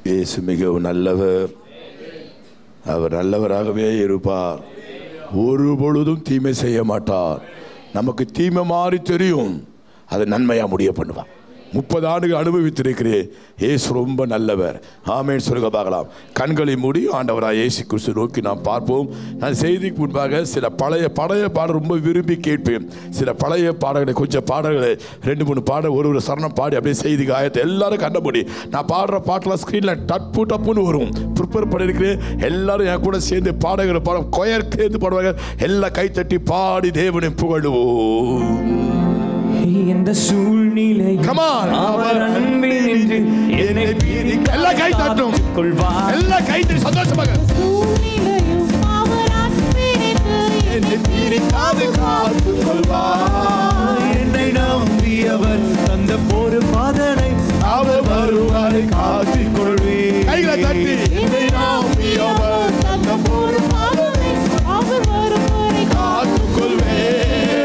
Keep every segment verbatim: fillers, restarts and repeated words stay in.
இயேசு மிகவும் நல்லவர். அவர் நல்லவராகவே இருப்பார். ஒரு பொழுதும் தீமை செய்ய மாட்டார். நமக்கு தீமை மாறி தெரியும், அதை நன்மையா முடிய பண்ணுவார். முப்பது ஆண்டுகள் அனுபவித்திருக்கிறேன். இயேசு ரொம்ப நல்லவர். ஆமென் சொல்லுங்க பார்க்கலாம். கண்களை மூடி ஆண்டவராக இயேசு கிறிஸ்து நோக்கி நாம் பார்ப்போம். நான் செய்திக்கு முன்பாக சில பழைய பழைய பாடல் ரொம்ப விரும்பி கேட்பேன். சில பழைய பாடல்களை, கொஞ்சம் பாடல்களை, ரெண்டு மூணு பாடல், ஒரு ஒரு சரணம் பாடி அப்படியே செய்திக்கு ஆயத்தை எல்லாரும் கண்டபடி நான் பாடுற பாட்டெல்லாம் ஸ்க்ரீனில் டப்பு டப்புன்னு வரும். ப்ரிப்பேர் பண்ணியிருக்கிறேன். எல்லாரும் என் கூட சேர்ந்து பாடல்களை பாட கொயர் சேர்ந்து பாடுவாங்க. எல்லாம் கைத்தட்டி பாடி தேவனை புகழுவோம். இந்த சூழ்நிலை அவர் அன்பில் நின்று என்னை பிரிக்க எல்லா கை தட்டும் கொள்வார். எல்லா கை தட்டி சந்தோஷமாக சூழ்நிலையும் அவர் அன்பில் நின்று என்னை பிரிக்காது காத்து கொள்வார். என்னை நம்பியவர் தந்த போரு பாதனை அவர் வருவாரை காத்துக் கொள்வேன். கைகளை தட்டி என்னை நம்பியவர் தந்த போர் பாதனை அவர் வருவாரை காத்துக் கொள்வேன்.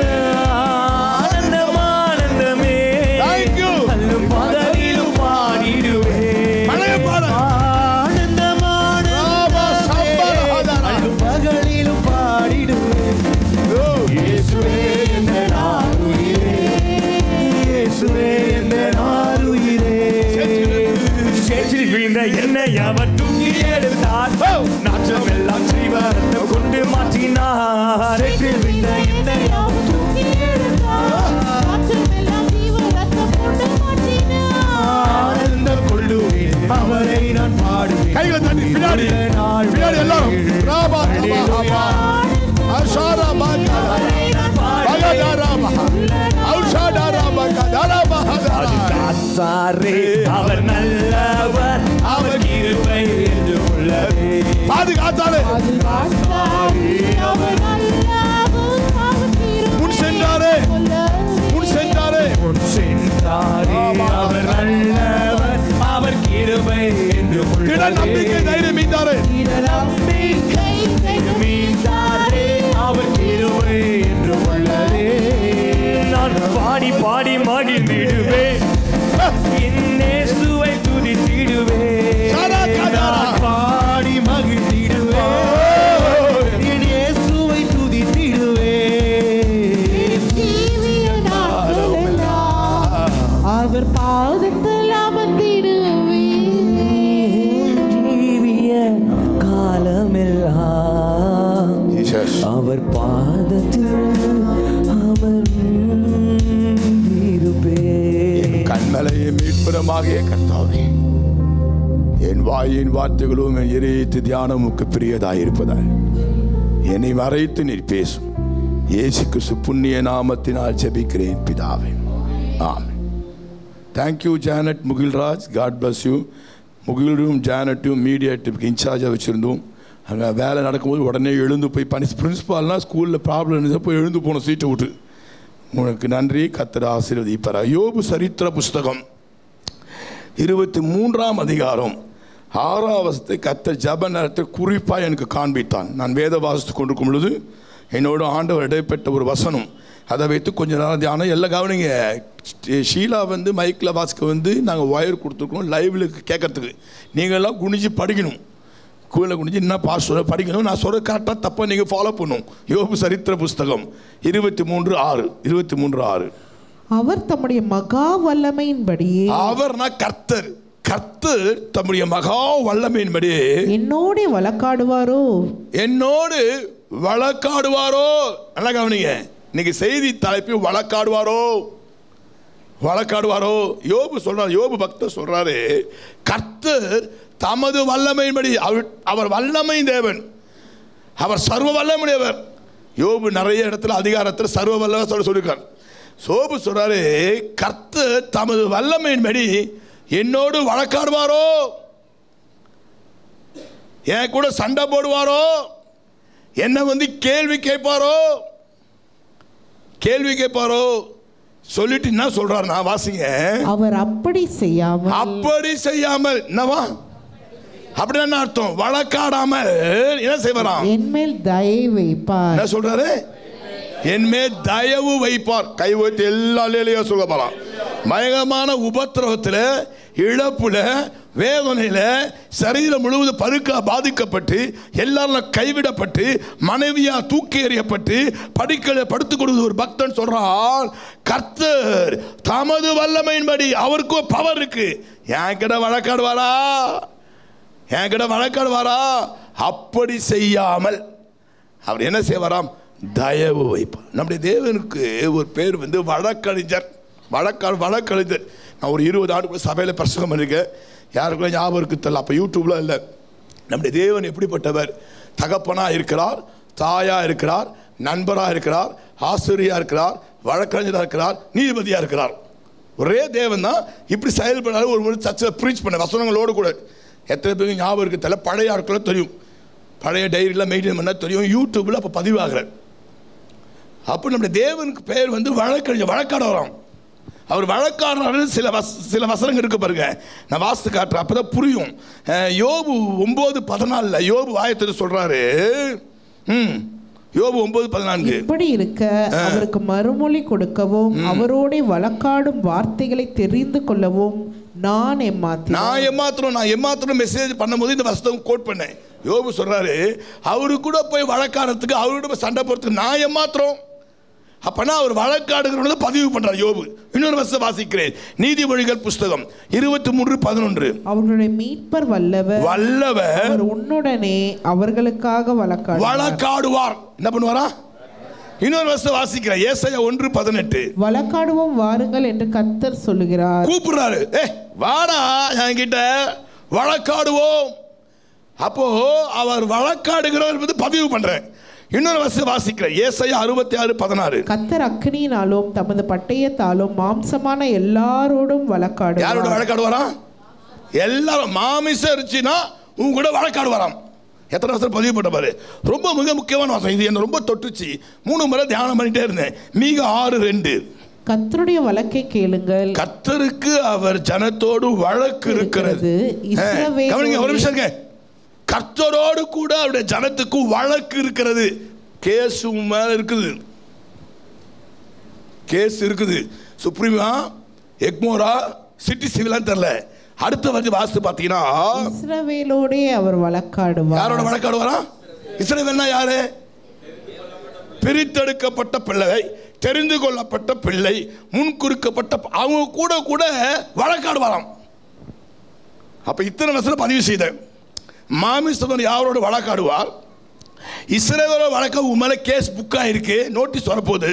என்னை அவர் தூக்கி எடுத்தார். நாற்றம் எல்லாம் செய்வரத்தை கொண்டு மாற்றினார். என்னை அவர் தூக்கி எடுத்தார். நாற்றம் எல்லாம் செய்வரத்தை கொண்டு மாற்றினார். ஆனந்தம் கொள்ளுவேன், அவரை நான் பாடுவேன். கைகளை தட்டி பின்னாடி பின்னாடி எல்லாரும் ராபா ராபா அஷாரா பாகா பாகா ராபா அஷாரா ராபா கதாரா சாரே அவர் நல்லவர், அவர் கிருபை என்று உள்ளதே. பாதுகாத்தாலே அவர் நல்லவர், அவர் கிருபை முன் சென்றாரே முன் சென்றாரே முன் சென்றாரே அவர் நல்லவர், அவர் கிருபை என்று திட நம்பிக்கை உள்ளதே. தைரியம் மீந்தாரே நம்பிக்கை மீண்டாரே அவர் கிருபை என்று உள்ளதே. நான் பாடி பாடி மகிழ்ந்திடுவேன், இயேசுவை துதித்திடுவேன். நான் பாடி மகிழ்ந்திடுவேன், இயேசுவை துதித்திடுவேன். அவர் பாதத்தில் அமர்ந்திடுவேன். ஜீவிய காலமெல்லாம் அவர் பாதத்தில் அமர்ந்திருப்பேன். கண்மலையை மீட்புறமாகிய கர்த்தாவே, என் வாயின் வார்த்தைகளும் என் இறைத்து தியானமுக்கு பிரியதாயிருப்பதால் என்னை மறைத்து நீர் பேசும். இயேசு கிறிஸ்து புண்ணிய நாமத்தினால் ஜெபிக்கிறேன் பிதாவே, ஆமென். Thank you Janet Mukilraj, God bless you. முகிலும் ஜானட்டும் மீடியா டிப்க்கு இன்சார்ஜாக வச்சுருந்தோம். அங்கே வேலை நடக்கும்போது உடனே எழுந்து போய் பனி பிரின்ஸ்பால்னால் ஸ்கூலில் ப்ராப்ளம் இருந்துச்சு, போய் எழுந்து போன சீட்டை விட்டு. உனக்கு நன்றி, கர்த்தர் ஆசீர்வதிப்பார். யோபு சரித்திர புஸ்தகம் இருபத்தி மூன்றாம் அதிகாரம் ஆறாம் வசனத்தை கர்த்தர் ஜெப நேரத்தை குறிப்பாக எனக்கு காண்பித்தான். நான் வேத வாசித்து கொண்டிருக்கும் பொழுது என்னோட ஆண்டவர் இடைப்பட்ட ஒரு வசனம், அதை வைத்து கொஞ்ச நேரம் தியானம். எல்லாம் கவனிங்க. ஷீலா வந்து மைக்கில் வாசிக்க வந்து நாங்கள் ஒயர் கொடுத்துருக்கோம் லைவில் கேட்கறதுக்கு. நீங்கள்லாம் குனிஞ்சு படிக்கணும். கீழே குனிஞ்சு என்ன பாஸ் சொல்ல படிக்கணும். நான் சொல்ல கரெக்டாக தப்பாக நீங்கள் ஃபாலோ பண்ணணும். யோபு சரித்திர புஸ்தகம் இருபத்தி மூன்று ஆறு இருபத்தி மூன்று ஆறு அவர் தம்முடைய மகா வல்லமையின்படியே, அவர்னா கர்த்தர், கர்த்தர் தம்முடைய மகா வல்லமையின்படி என்னோடு வழக்காடுவாரோ என்னோடு வழக்காடுவாரோ. நல்லா கவனிங்க. இன்னைக்கு செய்தி தலைப்பு வழக்காடுவாரோ, வழக்காடுவாரோ. யோபு சொல்றாரு, யோபு பக்தர் சொல்றாரு, கர்த்தர் தமது வல்லமையின்படி, அவர் வல்லமை தேவன், அவர் சர்வ வல்லமையுடையவர். யோபு நிறைய இடத்துல அதிகாரத்தில் சர்வ வல்லமை சொல்ல சொல்லியிருக்கார். யோபு சொல்றாரு, கர்த்தர் தமது வல்லமையின்படி என்னோடு வழக்காடுவாரோ, என் கூட சண்டை போடுவாரோ, என்ன வந்து கேள்வி கேட்பாரோ, கேள்வி கேட்பாரோ சொல்லிட்டு என்ன சொல்றாரு, நான் வாசிங்க. அவர் அப்படி செய்யாமல், அப்படி செய்யாமல் என்னவா, அப்படி என்ன அர்த்தம்? வழக்காடாமல் என்ன செய்வாராம்? என்மேல் தயை வைப்பார். என்ன சொல்றாரு? என்மேல் தயவு வைப்பார். கை வைத்து எல்லா லேலையும் சொல்ல போலாம். பயங்கரமான உபத்திரவத்தில் இழப்புல, வேதனையில, சரீரம் முழுவதும் பருக்கா பாதிக்கப்பட்டு, எல்லாரும் கைவிடப்பட்டு, மனைவியா தூக்கி எறியப்பட்டு படிக்கல படுத்துக் கொடுத்து ஒரு பக்தன் சொல்றான், கர்த்தர் தமது வல்லமையின்படி, அவருக்கும் பவர் இருக்கு, என் கிட்ட வழக்காடுவாரா, என் கிட்ட வழக்காடுவாரா? அப்படி செய்யாமல் அவர் என்ன செய்வாராம்? தயவு வைப்பார். நம்முடைய தேவனுக்கு ஒரு பேர் வந்து வழக்கறிஞர். வழக்காடு வழக்கறிஞர். நான் ஒரு இருபது ஆண்டுக்குள்ள சபையில் பிரசங்கம் பண்ணியிருக்கேன். யாருக்குள்ள ஞாபகம் இருக்கு தெரியல, அப்போ யூடியூப்ல இல்லை. நம்முடைய தேவன் எப்படிப்பட்டவர்? தகப்பனாக இருக்கிறார், தாயாக இருக்கிறார், நண்பராக இருக்கிறார், ஆசிரியராக இருக்கிறார், வழக்கறிஞராக இருக்கிறார், நீதிபதியாக இருக்கிறார். ஒரே தேவன் தான். இப்படி செயல்படாத ஒரு முறை சர்ச்சில் ப்ரீச் பண்ண வசனங்களோடு கூட எத்தனை பேருக்கு ஞாபகம் இருக்கு தெரியல. பழைய ஆட்களும் தெரியும், பழைய டைரியில் மெயின்டைன் பண்ண தெரியும், யூடியூப்பில் அப்போ பதிவாகிறார். அப்போ நம்முடைய தேவனுக்கு பேர் வந்து வழக்கறிஞர், வழக்காடுறான். அவர் வழக்காடுறாரு. சில வச சில வசனங்கள் இருக்கு பாருங்க, நான் வாசித்து காட்டுறேன், அப்பதான் புரியும். யோபு ஒன்பது பதினாலுல யோபு வாயத்தில் சொல்றாரு. ம் யோபு ஒன்பது பதினான்கு. இப்படி இருக்க அவருக்கு மறுமொழி கொடுக்கவும் அவரோட வழக்காடும் வார்த்தைகளை தெரிந்து கொள்ளவும் நான் எம்மாத்திரம் நான் எம்மாத்திரம் நான் எம்மாத்திரம் மெசேஜ் பண்ணும்போது இந்த வசனம் கோட் பண்ணேன். யோபு சொல்றாரு, அவரு கூட போய் வழக்காடுறதுக்கு, அவரோட போய் சண்டை போறதுக்கு நான் எம்மாத்திரம். அப்பனா அவர் வழக்காடுகிறவங்க பதிவு பண்றார் யோபு. இன்னொரு வசனம் வாசிக்கிறேன், நீதிமொழிகள் புஸ்தகம் இருபத்தி மூன்று பதினொன்று. அவர்களுடைய மீட்பர் வல்லவர் வல்லவர் அவர் உன்னுடனே அவர்களுக்காக வழக்காடு வழக்காடுவார். என்ன பண்ணுவாரா? இன்னொரு வசனம் வாசிக்கிறேன், ஏசாயா ஒன்று பதினெட்டு. வழக்காடுவோம் வாருங்கள் என்று கர்த்தர் சொல்லுகிறார். கூப்பிடுறாரு, ஏ வாடா என்கிட்ட வழக்காடுவோம். அப்போ அவர் வழக்காடுகிறவர் வந்து பதிவு பண்றேன். இன்னொரு வசனம் வாசிக்கிறேன், ஏசாயா அறுபத்தி ஆறு பதினாறு. கர்த்தர் அக்கினியினாலும் தமது பட்டயத்தாலும் மாம்சமான எல்லாரோடும் வழக்காடு. யாரோட வழக்காடுவாரா? எல்லாரும் மாமிசம் இருந்துச்சுன்னா உங்க கூட வழக்காடுவாராம். எத்தனை வருஷம் பதிவு பண்ண பாரு. ரொம்ப மிக முக்கியமான வசனம் இது. என்ன ரொம்ப தொட்டுச்சு. மூணு முறை தியானம் பண்ணிட்டே இருந்தேன். மீக ஆறு ரெண்டு. கர்த்தருடைய வழக்கை கேளுங்கள், கர்த்தருக்கு அவர் ஜனத்தோடு வழக்கு இருக்கிறது. கவனிங்க ஒரு நிமிஷம் இருங்க. கர்த்தரோடு கூட அவருடைய ஜனத்துக்கு வழக்கு இருக்கிறது. கேஸ் மேல இருக்குது, கேஸ் இருக்குது. சுப்ரீமா, எக்மோரா, சிட்டி சிவிலான்னு தெரியல. அடுத்த வந்து வாஸ்து பாத்தீங்கன்னா இஸ்ரவேலோடே அவர் வழக்காடுவார். யாரோட வழக்காடுவாரா? இஸ்ரவேல்னா யாரு? பிரித்தெடுக்கப்பட்ட பிள்ளை, தெரிந்து கொள்ளப்பட்ட பிள்ளை, முன்குறிக்கப்பட்ட, அவங்க கூட கூட வழக்காடுவாராம். அப்ப இத்தனை வருஷம் பதிவு செய்த மாமிசவர் யாரோட வழக்காடுவார்? இஸ்ரவேலோட வழக்க உண்மையில கேஸ் புக்கா இருக்கு, நோட்டீஸ் வரப்போகுது.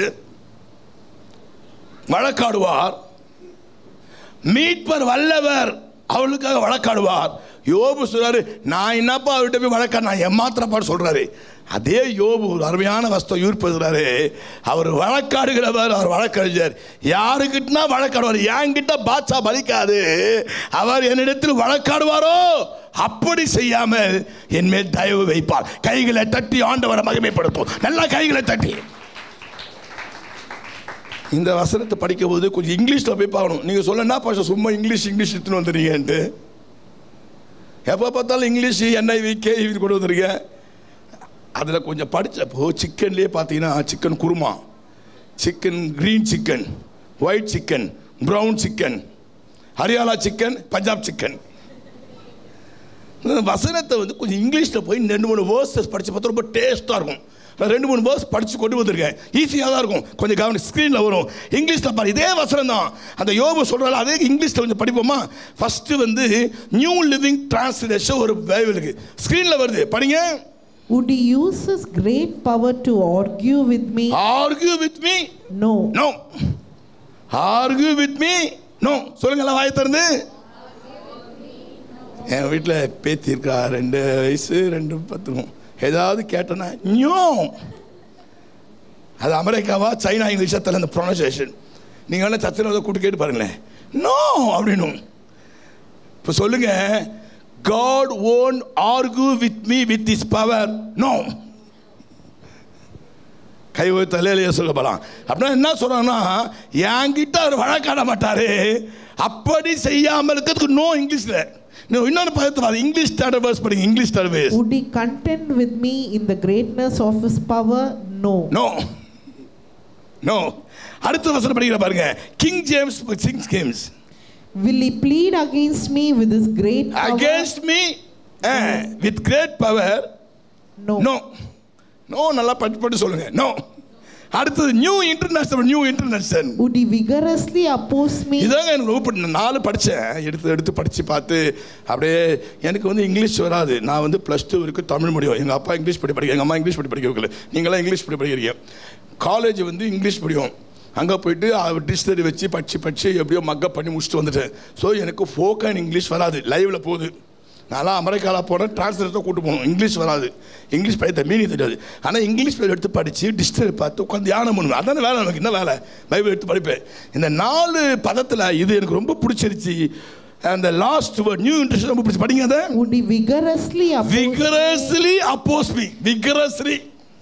வழக்காடுவார். மீட்பர் வல்லவர் அவளுக்காக வழக்காடுவார். யோபு சொல்றாரு, நான் என்னப்பா அவர்கிட்ட போய் வழக்காடு, நான் ஏமாத்திரப்பாடு சொல்றாரு. அதே யோபு ஒரு அருமையான வஸ்தம் யூர்படுறாரு. அவர் வழக்காடுகிறவர், அவர் வழக்கறிஞர். யாருக்கிட்டனா வழக்காடுவார். என்கிட்ட பாட்சா பலிக்காது, அவர் என்னிடத்தில் வழக்காடுவாரோ அப்படி செய்யாமல் என் மேல் தயவு வைப்பார். கைகளை தட்டி ஆண்டவரை மகிமைப்படுத்தும். நல்லா கைகளை தட்டி. இந்த வசனத்தை படிக்கும் போது கொஞ்சம் இங்கிலீஷில் போய் பார்க்கணும். நீங்கள் சொல்லனா பாஷா சும்மா இங்கிலீஷ் இங்கிலீஷ் எடுத்துன்னு வந்துடுறீங்கன்ட்டு, எப்போ பார்த்தாலும் இங்கிலீஷ் என்ஐவி கேவி கொண்டு வந்துருங்க. அதில் கொஞ்சம் படித்தப்போ சிக்கன்லேயே பார்த்தீங்கன்னா chicken kurma, chicken green chicken, white chicken, brown chicken, Haryana chicken, Punjab chicken. வசனத்தை வந்து கொஞ்சம் இங்கிலீஷில் போய் ரெண்டு மூணு வேர்ஸஸ் படித்து பார்த்தா ரொம்ப டேஸ்ட்டாக இருக்கும். ரெண்டு மூணு வேர்ஸ் படித்து கொண்டு வந்திருக்கேன். ஈஸியாக தான் இருக்கும். கொஞ்சம் கவனி, ஸ்க்ரீனில் வரும். இங்கிலீஷில் பாரு, இதே வசனம் தான் அந்த யோபு சொல்கிறாரு. அதே இங்கிலீஷில் கொஞ்சம் படிப்போமா? ஃபஸ்ட்டு வந்து நியூ லிவிங் டிரான்ஸ்லேஷன் ஒரு பைபிளுக்கு ஸ்க்ரீனில் வருது, படிங்க. Would he use his great power to argue with me? Argue with me? No. No. Argue with me? No. சொல்லுங்களா வாயை திறந்து. என் வீட்டில் பேத்தி இருக்கா, ரெண்டு வயசு ரெண்டு பத்து. ஏதாவது கேட்டேன்னா நியூ, அது அமெரிக்காவா சைனா இங்கிலீஷா தெரியல அந்த ப்ரொனன்சியேஷன். நீங்கள் வேணா சர்ச்சில் வந்து கூட்டு கேட்டு பாருங்களேன். நோ அப்படின்னு. இப்போ சொல்லுங்க, God won't argue with me with his power. No. கை தலையிலேயே சொல்ல போகலாம். அப்படின்னா என்ன சொல்றாங்கன்னா, என்கிட்ட அவர் வழக்காட மாட்டாரு. அப்படி செய்யாமல் இருக்கிறதுக்கு நோ இங்கிலீஷில். இன்னொரு பதத்தை இங்கிலீஷ் ஸ்டாண்டர்ட் வேர்ஸ் படிங்க. English standard verse. Would he contend with me in the greatness of his power? No. No. No. அடுத்த வசனம் படிக்கிற பாருங்க. King James, King James. Will he plead against me with his great power? Against me uh, with great power? No. No. No, நல்லா பட்டு பட்டு சொல்லுங்க. No. அடுத்தது New International New International. Would he vigorously oppose me? இதாங்க எனக்கு ரொம்ப நாலு படித்தேன், எடுத்து எடுத்து படித்து பார்த்து அப்படியே எனக்கு வந்து இங்கிலீஷ் வராது. நான் வந்து ப்ளஸ் டூ வரைக்கும் தமிழ் மீடியம். எங்கள் அப்பா இங்கிலீஷ் படி படிக்க, எங்கள் அம்மா இங்கிலீஷ் படி படிக்க வைக்கல. நீங்களாம் இங்கிலீஷ் படி படிக்கிறீங்க. காலேஜ் வந்து இங்கிலீஷ் படியும். அங்கே போயிட்டு டிக்ஷனரி வச்சு படித்து படித்து எப்படியோ மக்கப் பண்ணி முடிச்சுட்டு வந்துட்டேன். ஸோ எனக்கு ஃபோக் அண்ட் இங்கிலீஷ் வராது. லைவில் போகுது. நான்லாம் அமெரிக்காவில் போனேன், டிரான்ஸ்லேட்டர் தான் கூட்டு போகணும். இங்கிலீஷ் வராது, இங்கிலீஷ் படித்த மீனிங் தெரியாது. ஆனால் இங்கிலீஷ் பைபிள் எடுத்து படித்து டிக்ஷனரி பார்த்து உட்காந்து தியானம் பண்ணுவேன். அதான வேலை எனக்கு. என்ன வேலை? பைபிள் எடுத்து படிப்பேன். இந்த நாலு பதத்தில் இது எனக்கு ரொம்ப பிடிச்சிருச்சு. அந்த லாஸ்ட் வேர்ட் நியூ இன்டர்நேஷனல் ரொம்ப பிடிச்சி படிங்க. அதை Would he vigorously oppose vigorously oppose me. vigorously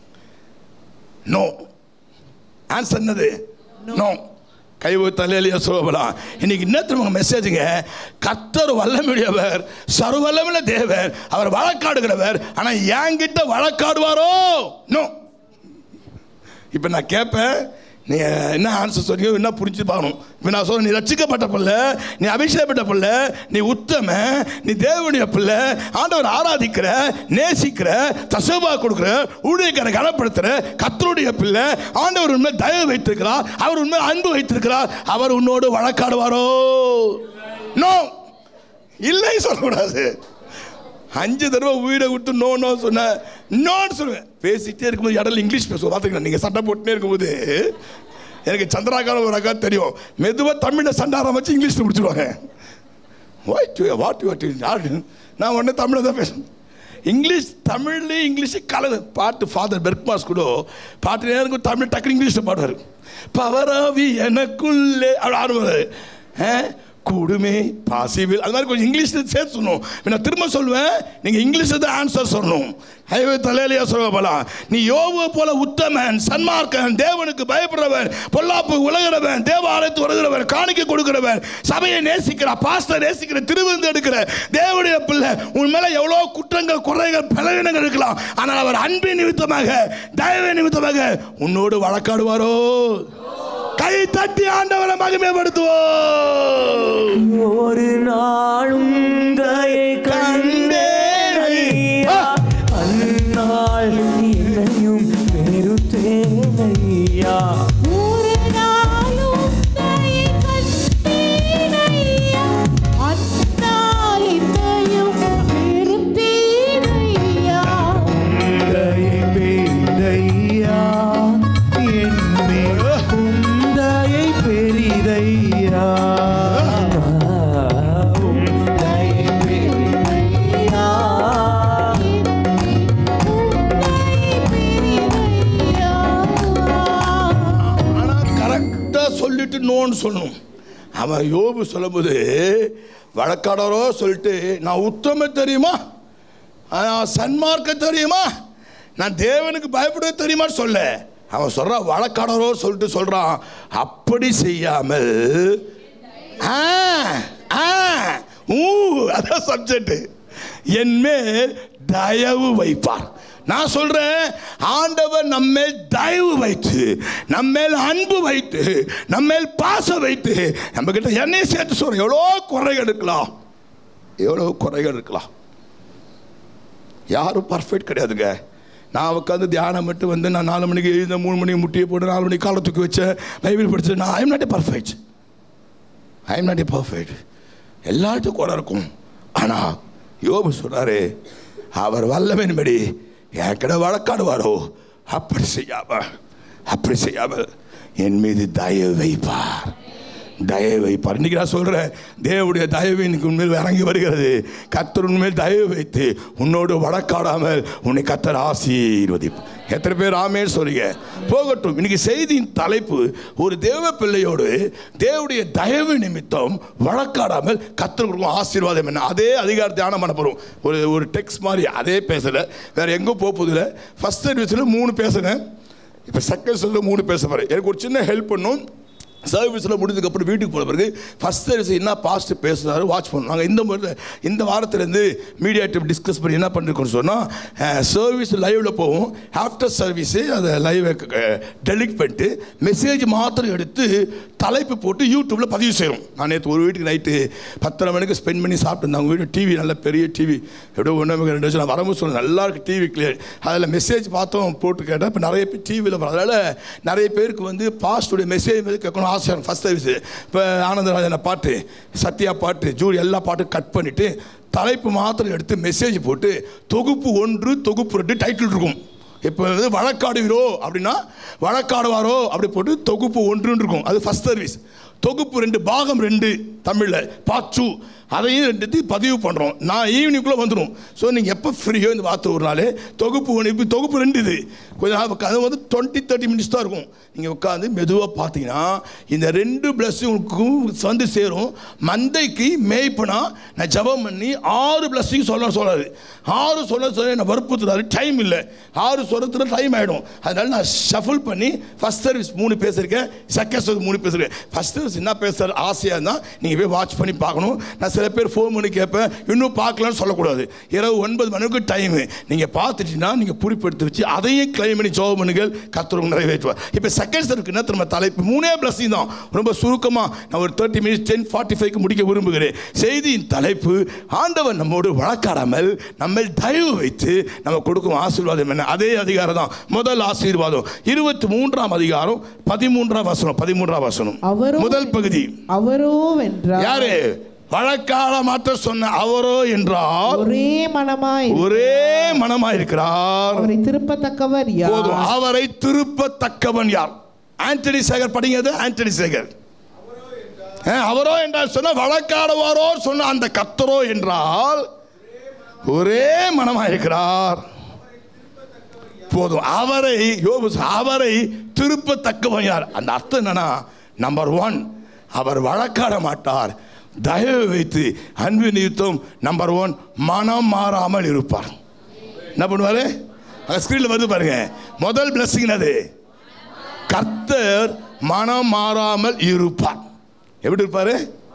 no. Answer என்னது? நோ. கைவு தலையிலேயே சொல்லலாம். இன்னைக்கு என்ன தெரியுமா மெசேஜுங்க? கர்த்தர் வல்லமையுடையவர், சர்வ வல்லமையுள்ள தேவன், அவர் வழக்காடுகிறவர். ஆனால் என்கிட்ட வழக்காடுவாரோ? நோ. இப்போ நான் கேட்பேன், நீ என்ன ஆன்சர் சொன்னீங்க, என்ன புரிஞ்சு பார்க்கணும். இப்போ நான் சொல்கிறேன், நீ ரட்சிக்கப்பட்ட பிள்ளை, நீ அபிஷேகப்பட்ட பிள்ளை, நீ உத்தம, நீ தேவனுடைய பிள்ளை, ஆண்டவர் ஆராதிக்கிற, நேசிக்கிற, தசோபா கொடுக்குற, ஊழியக்காரரை கனப்படுத்துகிற கர்த்தருடைய பிள்ளை, ஆண்டவர் உண்மை தயவு வைத்திருக்கிறார், அவர் உண்மை அன்பு வைத்திருக்கிறார். அவர் உன்னோடு வழக்காடுவாரோ? நோ. இல்லை சொல்லக்கூடாது. அஞ்சு தடவை வீடை விட்டு நோ நோ சொன்ன நோன்னு சொல்லுவேன். பேசிகிட்டே இருக்கும்போது இடத்துல இங்கிலீஷ் பேசுவோம். பார்த்துக்கலாம், நீங்கள் சண்டை போட்டுனே இருக்கும்போது எனக்கு சந்திராக்கான ஒரு அக்கா தெரியும். மெதுவாக தமிழை சண்டை ஆரம்பிச்சு இங்கிலீஷில் முடிச்சுடுவாங்க. வாட் வாட் வாட் நான் உடனே தமிழை தான் பேசுவேன். இங்கிலீஷ் தமிழ்லேயே இங்கிலீஷு கலந்து பாட்டு. ஃபாதர் பெர்க்மாஸ் கூட பாட்டு நேரம் தமிழ் டக்குனு இங்கிலீஷில் பாடுவார். பவராவி எனக்குள்ளே அப்படி ஆடுவார். கூடுமே பாசிபிள் அது மாதிரி கொஞ்சம் இங்கிலீஷில் சேர்த்து சொல்லணும். நான் திரும்ப சொல்லுவேன், நீங்கள் இங்கிலீஷில் தான் ஆன்சர் சொல்லணும். ஹைவே தலையிலேயே சொல்ல போலாம். நீ யோபு போல உத்தமன், சன்மார்க்கன், தேவனுக்கு பயப்படுறவன், பொல்லாப்பு உலகிறவன், தேவ ஆலயத்து வருகிறவன், காணிக்கை கொடுக்கிறவன், சபையை நேசிக்கிற, பாஸ்டர் நேசிக்கிற, திருவிருந்து எடுக்கிற தேவனுடைய பிள்ளை. உன் மேலே எவ்வளோ குற்றங்கள், குறைகள், பலவீனங்கள் இருக்கலாம். ஆனால் அவர் அன்பின் நிமித்தமாக, தயவு நிமித்தமாக உன்னோடு வழக்காடுவாரோ? கை தட்டி ஆண்டவரை மகிமைப்படுத்துவோம். ஒரு நாளும் தயை கண்டேன், அந்நாள் என்னையும் பெருத்தேனையா. ஒரு நாளும் தயை கண்டேனையா, அந்நாள் என்னையும் பெருத்தேனையா. தயை பெரிதையா, என்மேல் உந்தயை பெரிதையா. சொல்லிட்டு நோன்னு சொல்லணும். அவன் யோபு சொல்லும்போது வழக்காடரோ சொல்லிட்டு, நான் உத்தம தெரியுமா, சன்மார்க்க தெரியுமா, நான் தேவனுக்கு பயப்பட தெரியுமா சொல்ல. அவன் சொல்றான் வழக்காடரோ சொல்லிட்டு சொல்றான், அப்படி செய்யாமல் அதான் சப்ஜெக்ட், என்மேல் தயவு வைப்பார். நான் சொல்றேன், ஆண்டவர் நம்மேல் தயவு வைத்து, நம்மேல் அன்பு வைத்து, நம்மேல் பாசம் வைத்து, நம்ம கிட்ட என்னையும் சேர்த்து சொல்றேன். எவ்வளோ குறைகள் இருக்கலாம், எவ்வளோ குறைகள் இருக்கலாம். யாரும் பர்ஃபெக்ட் கிடையாதுங்க. நான் உட்காந்து தியானம் மட்டும் வந்து நான் நாலு மணிக்கு எழுந்த, மூணு மணிக்கு முட்டியை போட்டு, நாலு மணிக்கு காலை தூக்கி வச்சேன், பைபிள் படித்தேன். நான் I am not a perfect, I am not a perfect. எல்லாத்துக்கும் குறை இருக்கும். ஆனால் யோபு சொல்றாரு, அவர் வல்லமையின்படி என் கிட்ட வழக்காடுவாரோ? அப்படி செய்யாம அப்படி செய்யாமல் என் மீது தயவு வைப்பார், தயவு வைப்பார். இன்னைக்கு நான் சொல்றேன், தேவனுடைய தயவு இன்னைக்கு உண்மையில் இறங்கி வருகிறது. கர்த்தர் உண்மையில் தயவு வைத்து உன்னோடு வழக்காடாமல் உன்னை கர்த்தர் ஆசீர்வதிப்பார். எத்தனை பேர் ஆமென் சொல்றீங்க? போகட்டும். இன்னைக்கு செய்தியின் தலைப்பு, ஒரு தேவ பிள்ளையோடு தேவனுடைய தயவு நிமித்தம் வழக்காடாமல் கர்த்தர் கொடுக்கும் ஆசீர்வாதம் என்ன. அதே அதிகார தியானம் பண்ண போகிறோம். ஒரு ஒரு டெக்ஸ்ட் மாதிரி அதே பேசலை, வேற எங்கேயும் போக போதில்லை. ஃபர்ஸ்ட் சர்வீஸில் மூணு பேசுனேன், இப்போ செகண்ட் சர்வீஸில் மூணு பேச போகிறேன். எனக்கு ஒரு சின்ன ஹெல்ப் பண்ணும். சர்வீஸில் முடிஞ்சதுக்கப்புறம் வீட்டுக்கு போன பிறகு ஃபஸ்ட் சர்வீஸ் என்ன பாஸ்ட் பேசுகிறாரு வாட்ச் பண்ணோம். நாங்கள் இந்த முறை இந்த வாரத்துலேருந்து மீடியா டீம் டிஸ்கஸ் பண்ணி என்ன பண்ணிருக்கோம்னு சொன்னால், சர்வீஸ் லைவில் போவோம், ஆஃப்டர் சர்வீஸு அதை லைவை டெலிட் பண்ணிட்டு மெசேஜ் மாத்திரம் எடுத்து தலைப்பு போட்டு யூடியூப்பில் பதிவு செய்கிறோம். நான் நேற்று ஒரு வீட்டுக்கு நைட்டு பத்தரை மணிக்கு ஸ்பெண்ட் பண்ணி சாப்பிட்டுருந்தேன். அவங்க வீட்டு டிவி நல்ல பெரிய டிவி, எப்படியோ ஒன்று ரெண்டு வருஷம் நான் வரும்போது சொன்னேன் நல்லா இருக்குது டிவி கிளியர். அதில் மெசேஜ் பார்த்தோம் போட்டு கேட்டேன். இப்போ நிறைய பேர் டிவியில் அதனால் நிறைய பேருக்கு வந்து பாஸ்டுடைய மெசேஜ் மாதிரி கேட்கணும் ஆசையாக. ஃபஸ்ட் சர்வீஸ் இப்போ ஆனந்தராஜனை பாட்டு, சத்யா பாட்டு, ஜூரி எல்லா பாட்டும் கட் பண்ணிவிட்டு தலைப்பு மாத்திரம் எடுத்து மெசேஜ் போட்டு தொகுப்பு ஒன்று தொகுப்பு ரெண்டு டைட்டில் இருக்கும். இப்போ வந்து வழக்காடுவீரோ அப்படின்னா வழக்காடுவாரோ அப்படி போட்டு தொகுப்பு ஒன்றுன்னு இருக்கும். அது ஃபஸ்ட் சர்வீஸ். தொகுப்பு ரெண்டு பாகம் ரெண்டு தமிழில் பாச்சு, அதையும் ரெண்டு பதிவு பண்ணுறோம். நான் ஈவினிங்குள்ளே வந்துடும். ஸோ நீங்கள் எப்போ ஃப்ரீயோ இந்த வார்த்தை ஒரு நாள் தொகுப்பு ஒன்று, இப்போ தொகுப்பு ரெண்டு இது கொஞ்சம் அது வந்து டுவெண்ட்டி தேர்ட்டி மினிட்ஸ் தான் இருக்கும். நீங்கள் உட்காந்து மெதுவாக பார்த்தீங்கன்னா இந்த ரெண்டு பிளஸ்ஸிங்களுக்கும் வந்து சேரும். மந்தைக்கு மேய்ப்பனா நான் ஜபம் பண்ணி ஆறு பிளஸ்ஸிங் சொல்ல சொல்லாது, ஆறு சொல்ல சொல்ல நான் வற்புறுத்துறாரு, டைம் இல்லை, ஆறு சொல்கிறதுல டைம் ஆகிடும். அதனால நான் ஷஃபிள் பண்ணி ஃபஸ்ட் சர்வீஸ் மூணு பேசியிருக்கேன், செகண்ட் சர்வீஸ் மூணு பேசுகிறேன். ஃபஸ்ட் சர்வீஸ் என்ன பேசுகிற ஆசையாக இருந்தால் நீங்கள் போய் வாட்ச் பண்ணி பார்க்கணும். நான் சில பேர் ஃபோன் பண்ணி கேட்பேன், இன்னும் பார்க்கலான்னு சொல்லக்கூடாது. இரவு ஒன்பது மணிக்கு டைமு நீங்கள் பார்த்துட்டீங்கன்னா நீங்கள் குறிப்பெடுத்து வச்சு அதையும் கிளைம் பண்ணி ஜோபம் பண்ணுங்கள், கர்த்தர் நிறைவேற்றுவார். இப்போ செகண்ட் சர்வீஸ்க்கு திரும்ப தலைப்பு மூணே பிளஸிங் தான். ரொம்ப சுருக்கமாக நான் ஒரு தேர்ட்டி மினிட்ஸ் டென் ஃபார்ட்டி ஃபைவ்க்கு முடிக்க விரும்புகிறேன். செய்தியின் தலைப்பு ஆண்டவர் நம்மோடு வழக்காடாமல் நம்ம தயவு வைத்து நம்ம கொடுக்கும் ஆசீர்வாதம் என்ன? அதே அதிகாரம் தான். முதல் ஆசீர்வாதம் இருபத்தி மூன்றாம் அதிகாரம் பதிமூன்றாம் வசனம். பதிமூன்றாம் வசனம் முதல் பகுதி. அவரோ என்றார். யாரு வழக்காட மாற்ற சொன்ன? அவரோ என்றால் ஒரே மனமாய் ஒரே மனமாய் இருக்கிறார். அவரை திருப்பத்தக்கவர் யார்? போதும். அவரை திருப்பத்தக்கவன் யார்? ஆண்டனி சேகர் படிங்க. ஆண்டனி சேகர் அவரோ என்றால் சொன்ன வழக்காடுவாரோ சொன்ன அந்த கர்த்தரோ என்றால் ஒரே மனமாய் இருக்கிறார். போதும். அவரை அவரை திருப்பத்தக்கவன் யார்? அந்த அர்த்தம் என்னன்னா, நம்பர் ஒன் அவர் வழக்காட மாட்டார், தயவு வைத்து அன்பு நிமித்தம் நம்பர் ஒன் மனம் மாறாமல் இருப்பார். என்ன பண்ணுவாரு? ஸ்கிரீன்ல வந்து பாருங்க. முதல் பிளஸிங் அது கர்த்தர் மனம் மாறாமல் இருப்பார். எப்படி இருப்பாரு?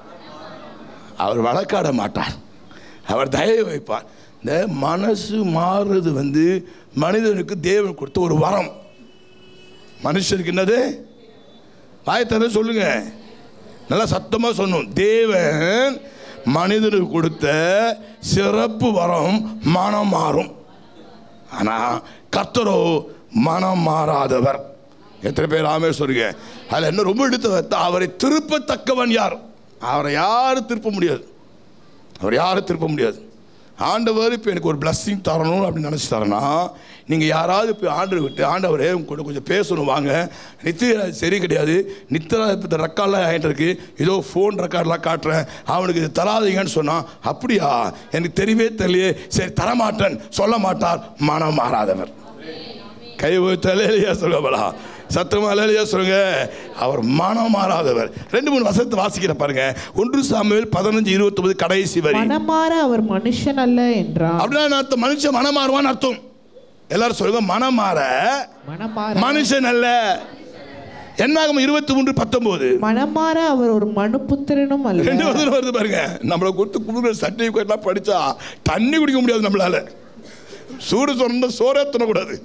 அவர் வழக்காட மாட்டார், அவர் தயவு வைப்பார். இந்த மனசு மாறுறது வந்து மனிதனுக்கு தேவன் கொடுத்த ஒரு வரம். மனுஷனுக்கு என்னது? வாயத்தர சொல்லுங்க, நல்லா சத்தமா சொன்னோம். தேவன் மனிதனுக்கு கொடுத்த சிறப்பு வரம் மனம் மாறும். ஆனா கர்த்தரோ மனம் மாறாதவர். எத்தனை பேர் ஆமே சொல்லுங்க? அதில் என்ன ரொம்ப எடுத்து அவரை திருப்பத்தக்கவன் யார்? அவரை யாரும் திருப்ப முடியாது. அவர் யாரும் திருப்ப முடியாது. ஆண்டவர் இப்போ எனக்கு ஒரு பிளஸ்ஸிங் தரணும் அப்படின்னு நினச்சி தரேன்னா, நீங்கள் யாராவது இப்போ ஆண்டவர் விட்டு ஆண்டவரே கூட கொஞ்சம் பேசணும் வாங்க, நித்திய சரி கிடையாது, நித்திர இப்போ ரெக்கார்ட்லாம் ஆகிட்டு இருக்கு, ஏதோ ஃபோன் ரெக்கார்ட்லாம் காட்டுறேன், அவனுக்கு இது தராதீங்கன்னு சொன்னால், அப்படியா எனக்கு தெரியவே தெரியலையே, சரி தரமாட்டேன் சொல்ல மாட்டார். மனம் மாறாதவர். கை தலையிலையா சொல்லுவா, சத்தமா இல்லையா சொல்லுங்க. அவர் மனம் மாறாதவர். ரெண்டு மூணு வசனத்தை வாசிக்கிற பாருங்க. ஒன்று சாமுவேல் பதினஞ்சு இருபத்தி ஒன்பது கடைசி வரி. மனமாற அவர் மனுஷன் அல்ல என்றார். அப்படின்னா அர்த்தம் மனுஷன் மனம் மாறுவான்னு அர்த்தம். எல்லாரும் சொல்லுங்க, மனம் மாற மனுஷன் அல்ல. என்னாகும் இருபத்தி மூன்று பத்தொன்பது. மனமாற அவர் ஒரு மனுபுத்திரனும் அல்ல. ரெண்டு வசனம் வருது பாருங்க. நம்மளை கொடுத்து குடுக்கிற சர்டிபிகேட்லாம் படிச்சா தண்ணி குடிக்க முடியாது நம்மளால. சூடு சொன்ன சோறே தின்னக்கூடாது.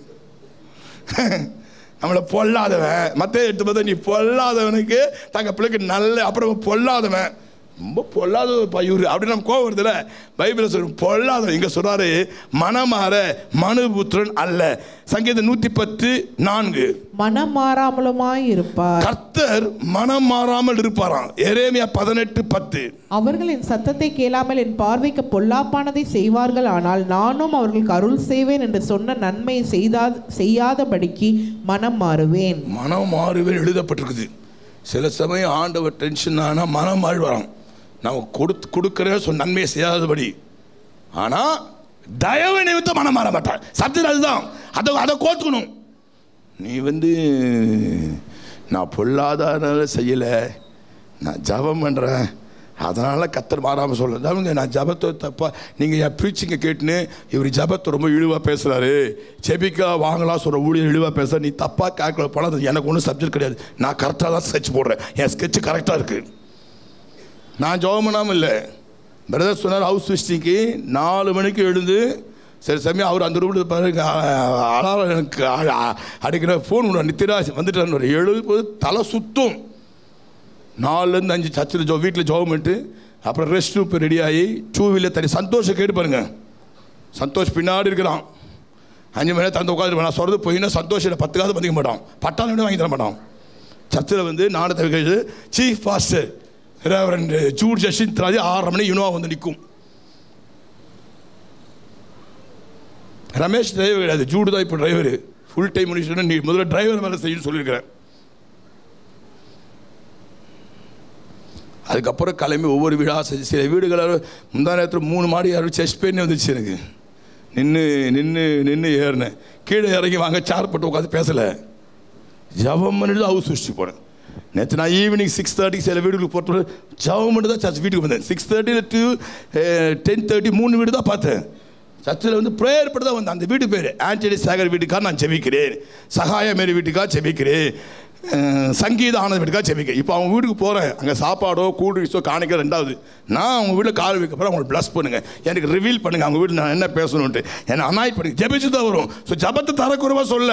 நம்மளை பொல்லாதவன் மற்ற எடுத்து பார்த்தா, நீ பொல்லாதவனுக்கு தங்க பிள்ளைக்கு நல்ல, அப்புறம் பொல்லாதவன் ரொம்ப பொல்லாத பயிர் அப்படின்னு நம்ம கோவம் வருதுல. பைபிள் சொல்லும் பொல்லாதவன். இங்கே சொல்றாரு மனமாற மனுபுத்திரன் அல்ல. சங்கீதம் நூற்றி பத்து நான்கு. மனம் மாறாமலுமாய் இருப்பார். கர்த்தர் மனம் மாறாமல் இருப்பாராம். எரேமியா பதினெட்டு பத்து. அவர்கள் என் சத்தத்தை கேளாமல் என் பார்வைக்கு பொல்லாப்பானதை செய்வார்கள், ஆனால் நானும் அவர்களுக்கு அருள் செய்வேன் என்று சொன்ன நன்மையை செய்தா செய்யாதபடிக்கு மனம் மாறுவேன். மனம் மாறுவேன் எழுதப்பட்டிருக்குது. சில சமயம் ஆண்டவர் டென்ஷன் ஆனால் மனம் மாறுவாராம். நான் கொடுத்து கொடுக்குறேன் சொன்ன நன்மையை செய்யாதபடி, ஆனால் தயவு நிமித்தம் மனம் மாற மாட்டார். சத்தியம் அதுதான். அதை அதை கோத்துக்கணும். நீ வந்து நான் பொல்லாத செய்யலை, நான் ஜபம் பண்ணுறேன், அதனால் கத்தர் மாறாமல் சொல்ல அவங்க நான் ஜபத்தை தப்பா. நீங்கள் என் ப்ரீச்சிங்கை கேட்டுன்னு இவர் ஜபத்தை ரொம்ப இழிவாக பேசுகிறாரு, செபிக்கா வாங்கலாம் சொல்கிற ஊழியர் இழிவாக பேசுகிற, நீ தப்பாக கேட்கல போனால் அது எனக்கு ஒன்றும் சப்ஜெக்ட் கிடையாது. நான் கரெக்டாக தான் ஸ்கெட்ச் போடுறேன், என் ஸ்கெட்சு கரெக்டாக இருக்குது. நான் ஜபம் பண்ணாமல் இல்லை. பிரதர் சொன்னார் ஹவுஸ் விசிட்டிங்க்கு நாலு மணிக்கு எழுந்து, சரி சமயம் அவர் அந்த ரூமில் பாருங்க அலாரம் எனக்கு அடிக்கிற ஃபோன் நித்திராசி வந்துட்டார். எழுது போது தலை சுத்தும். நாலுலேருந்து அஞ்சு சர்ச்சில் ஜோ வீட்டில் ஜோம் பண்ணிட்டு அப்புறம் ரெஸ்ட் ரூம் ரெடி ஆகி டூ வீலர் தனி சந்தோஷம் கேட்டு பாருங்க. சந்தோஷ் பின்னாடி இருக்கிறான். அஞ்சு மணி நேரம் தந்து உட்காந்து நான் சொல்கிறது போயின்னா சந்தோஷம் பத்து காசு பண்ணிக்க மாட்டான், பட்டாளம் விட வாங்கி தர மாட்டான். சர்ச்சில் வந்து நானூற்றி கழிச்சு chief pastor reverend Jude Jashinth Raj ஆறரை மணி யூனோவா வந்து நிற்கும். ரமேஷ் டிரைவர் கிடையாது, ஜூடு தான் இப்போ டிரைவர். ஃபுல் டைம் முடிச்சுட்டு நீ முதல்ல டிரைவர் வேலை செய்யணும்னு சொல்லியிருக்கிறேன். அதுக்கப்புறம் கிளம்பி ஒவ்வொரு வீடாக செஞ்சு சில வீடுகளால் முந்தா நேரத்தில் மூணு மாடி யாரும் செஸ்ட் பெயின் வந்துச்சு எனக்கு. நின்று நின்று நின்று ஏறினேன். கீழே இறங்கி வாங்க சேர் போட்டு உட்காந்து பேசலை, ஜபம் பண்ணிட்டு ஹவுஸ் சுஷ்டி போனேன். நேற்று நான் ஈவினிங் சிக்ஸ் தேர்ட்டிக்கு சில வீடுகளுக்கு போட்டு ஜபம் பண்ணிட்டு தான் சர்ச் வீட்டுக்கு வந்தேன். சிக்ஸ் தேர்ட்டியில் டூ டென் தேர்ட்டி மூணு வீடு தான் பார்த்தேன். சர்ச்சில் வந்து ப்ரேயர் பட்டு தான் வந்தேன். அந்த வீட்டு பேர் ஆண்டனி சாகர் வீட்டுக்காக நான் ஜெபிக்கிறேன், சகாய மேரி வீட்டுக்காக ஜெபிக்கிறேன், சங்கீத ஆனந்த வீட்டுக்காக ஜெபிக்கிறேன். இப்போ அவங்க வீட்டுக்கு போகிறேன். அங்கே சாப்பாடோ கூல் ட்ரிங்க்ஸோ காணிக்க ரெண்டாவது. நான் அவங்க வீட்டில் கால் வைக்கப்புறம் அவங்களை ப்ளஸ் பண்ணுங்கள், எனக்கு ரிவீல் பண்ணுங்கள் அவங்க வீட்டில் நான் என்ன பேசணுன்ட்டு, என்னை அனாய்ட் பண்ணுங்க. ஜெபிச்சு தான் வரும். ஸோ ஜபத்தை தரக்குறவா சொல்ல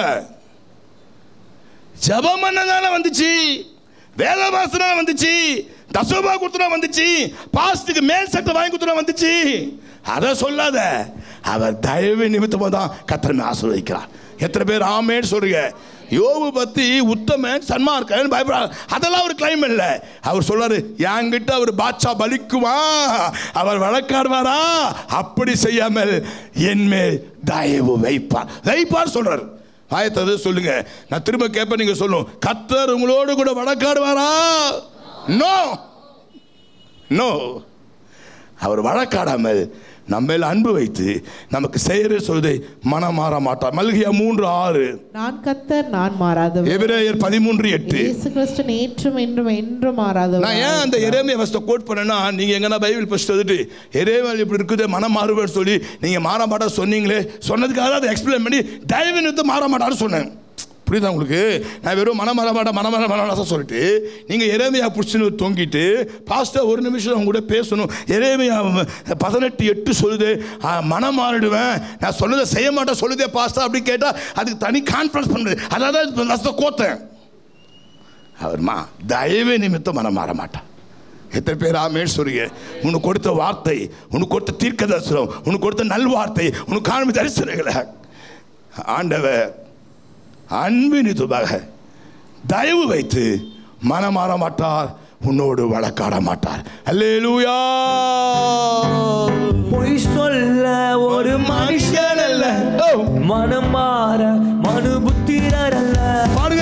ஜபம் பண்ணதால வந்துச்சு, வேத வாசனால வந்துச்சு, தசோபா கொடுத்துனா வந்துச்சு, பாஸ்டுக்கு மேல் சட்டை வாங்கி கொடுத்துனா வந்துச்சு. அதை சொல்லாத. அவர் தயவு நிமித்தமாக தான் கர்த்தர் ஆசீர்வதிக்கிறார். எத்தனை பேர் ஆமேன்னு சொல்றீங்க? யோபு பத்தி உத்தமன் சன்மார்க்கன் பயப்படாது, அதெல்லாம் அவர் கிளைம் இல்லை. அவர் சொல்றாரு, என்கிட்ட அவர் பாட்சா பலிக்குமா, அவர் வழக்காடுவாரா, அப்படி செய்யாமல் என்மேல் தயவு வைப்பார் வைப்பார் சொல்றாரு. ஆயத்தது சொல்லுங்க, நான் திரும்ப கேட்பேன், நீங்க சொல்லும், கர்த்தர் உங்களோடு கூட வழக்காடுவாரா? No no. அவர் வழக்காடாமல் நம்ம அன்பு வைத்து நமக்கு செய்யற சொல்வதை மனம் மாற மாட்டார். மல்கியா மூன்று ஆறு, நான் கர்த்தர் நான் மாறாதவர். எபிரேயர் பதிமூன்று எட்டு, இயேசு கிறிஸ்து நேற்றும் என்றும் என்றும் மாறாதவர். நான் ஏன் அந்த எரேமியா வசனத்தை கோட் பண்ணேன்னா, நீங்க எங்கன்னா பைபிள் படிச்சுட்டு வந்துட்டு எரேமியா இப்படி இருக்குது மனம் மாறுவேன்னு சொல்லி நீங்க மாற மாட்டா சொன்னீங்களே, சொன்னதுக்காக அதை எக்ஸ்பிளைன் பண்ணி தயவு நிறுத்த மாற மாட்டான்னு சொன்னேன். புரியுதா உங்களுக்கு? நான் வெறும் மன மர மாட்ட மன மர மன சொல்லிட்டு நீங்கள் எரேமியா பிடிச்சின்னு தொங்கிட்டு பாஸ்டர் ஒரு நிமிஷம் அவங்க கூட பேசணும். எரேமியா பதினெட்டு எட்டு சொல்லுது, மனம் மாறிடுவேன், நான் சொன்னதை செய்ய மாட்டேன் சொல்லுதே பாஸ்டர் அப்படி கேட்டால் அதுக்கு தனி கான்ஃபரன்ஸ் பண்ணுறது. அதான் நஷ்ட கோத்தேன். அவர்மா தயவு நிமித்தம் மனம் மாற மாட்டான். எத்தனை பேர் ஆமேன்னு சொல்றீங்க? உனக்கு கொடுத்த வார்த்தை, உனக்கு கொடுத்த தீர்க்க தரிசனம், உனக்கு கொடுத்த நல்வார்த்தை, உனக்கு காண்பி தரிசனங்களை ஆண்டவர் அன்பினிதுமாக தயவு வைத்து மனம் மாற மாட்டார், உன்னோடு வழக்காட மாட்டார். அல்லேலூயா. பொய் சொல்ல ஒரு மனுஷன் அல்ல, மனம் மாற மனு புத்திரர் அல்ல. பாருங்க,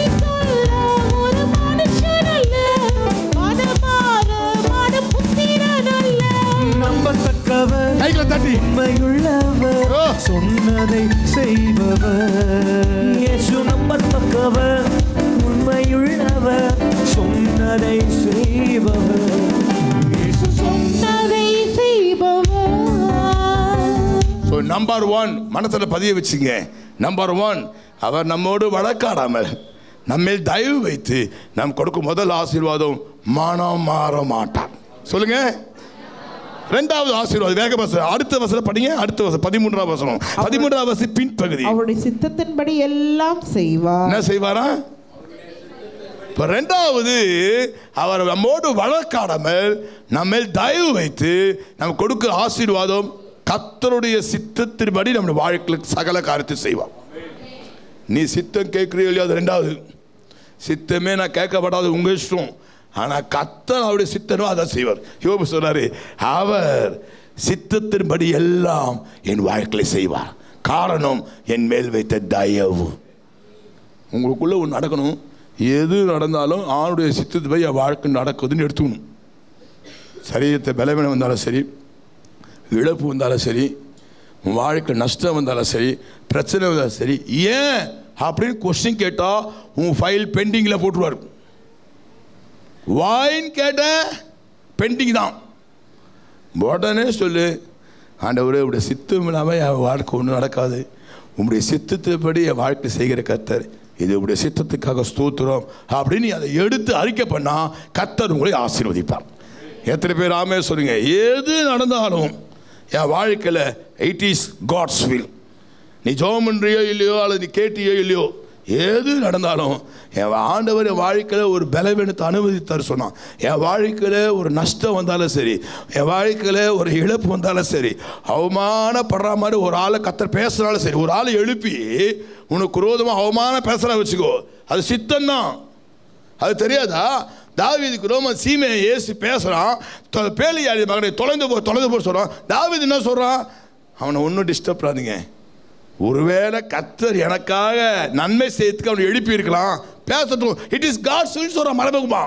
நம்பத்தக்கவர், உண்மையுள்ளவர், சொன்னதை செய்பவர். இயேசு நம்பத்தக்கவர், உண்மையுள்ளவர், சொன்னதை செய்பவர். இயேசு சொன்னதை செய்பவர். ஸோ நம்பர் ஒன் மனசுல பதிய வச்சுங்க. நம்பர் ஒன், அவர் நம்மோடு வழக்காடாமல் நம்மேல் தயவு வைத்து நாம் கொடுக்கும் முதல் ஆசீர்வாதம், மனம் மாற மாட்டார். சொல்லுங்க. இரண்டாவது ஆசீர்வாதம் வேக வசனம், அடுத்த வசனம் படிங்க. அடுத்த வசனம் பதிமூன்றாவது வசனம், பதிமூன்றாவது வசனம் பின்பகுதி. அவருடைய சித்தத்தின்படி எல்லாம் செய்வார். என்ன செய்வாரா? இப்ப இரண்டாவது, அவர் நம்மோடு வழக்காடாமல் நம்மேல் தயவு வைத்து நம்ம கொடுக்கிற ஆசீர்வாதம், கர்த்தருடைய சித்தத்தின்படி நம்ம வாழ்க்கையில் சகல காரியத்தை செய்வார். நீ சித்தம் கேட்கிறீ இல்லையா, அது ரெண்டாவது. சித்தமே நான் கேட்கப்படாது உங்க இஷ்டம், ஆனால் கர்த்தர் அவருடைய சித்தனோ அதை செய்வார். யோபு சொல்றாரு, அவர் சித்தத்தின்படி எல்லாம் என் வாழ்க்கையை செய்வார், காரணம் என் மேல் வைத்த தயவு. உங்களுக்குள்ள ஒன்று நடக்கணும், எது நடந்தாலும் ஆணுடைய சித்தத்தை என் வாழ்க்கை நடக்குதுன்னு எடுத்துக்கணும். சரீரத்தை பலவீனம் வந்தாலும் சரி, இழப்பு வந்தாலும் சரி, உன் வாழ்க்கை நஷ்டம் வந்தாலும் சரி, பிரச்சனை வந்தாலும் சரி, ஏன் அப்படின்னு கொஸ்டின் கேட்டால் உன் ஃபைல் பெண்டிங்கில் போட்டுருவார். வாயின்னு கேட்ட பெண்டிங் தான். உடனே சொல்லு, ஆண்டவரே உடைய சித்தம் இல்லாமல் என் வாழ்க்கை ஒன்றும் நடக்காது, உங்களுடைய சித்தத்தைப்படி என் வாழ்க்கை செய்கிற கர்த்தர், இது உடைய சித்தத்துக்காக ஸ்தோத்திரம் அப்படின்னு அதை எடுத்து அறிக்கை பண்ணால் கர்த்தர் உங்களை ஆசீர்வதிப்பார். எத்தனை பேர் ஆமே சொல்லுங்க? எது நடந்தாலும் என் வாழ்க்கையில் இட் இஸ் காட்ஸ் வில். நீ ஜெபம் பண்றியோ இல்லையோ, அல்லது நீ கேட்டியோ இல்லையோ, எது நடந்தாலும் என் ஆண்டவர் என் வாழ்க்கையில் ஒரு பலவீனத்தை அனுமதித்தார் சொன்னான். என் வாழ்க்கையில் ஒரு நஷ்டம் வந்தாலும் சரி, என் வாழ்க்கையில் ஒரு இழப்பு வந்தாலும் சரி, அவமானப்படுற மாதிரி ஒரு ஆளை கத்தர் பேசுனாலும் சரி, ஒரு ஆளை எழுப்பி உனக்கு விரோதமாக அவமானம் பேசுகிறா வச்சுக்கோ, அது சித்தம்தான். அது தெரியாதா? தாவீதுக்கு ரோம சீமையை ஏசி பேசுகிறான், பேலியாடி மகனை தொலைந்து போ தொலைந்து போய் சொல்கிறான். தாவீது என்ன சொல்கிறான்? அவனை ஒன்றும் டிஸ்டர்ப் பண்ணாதீங்க, ஒருவேளை கர்த்தர் எனக்காக நன்மை செய்யறதுக்கு அவனை எழுப்பி இருக்கலாம், பேசட்டும், இட் இஸ் காட்ஸ் வில் சொல்கிறான். மரபகுமா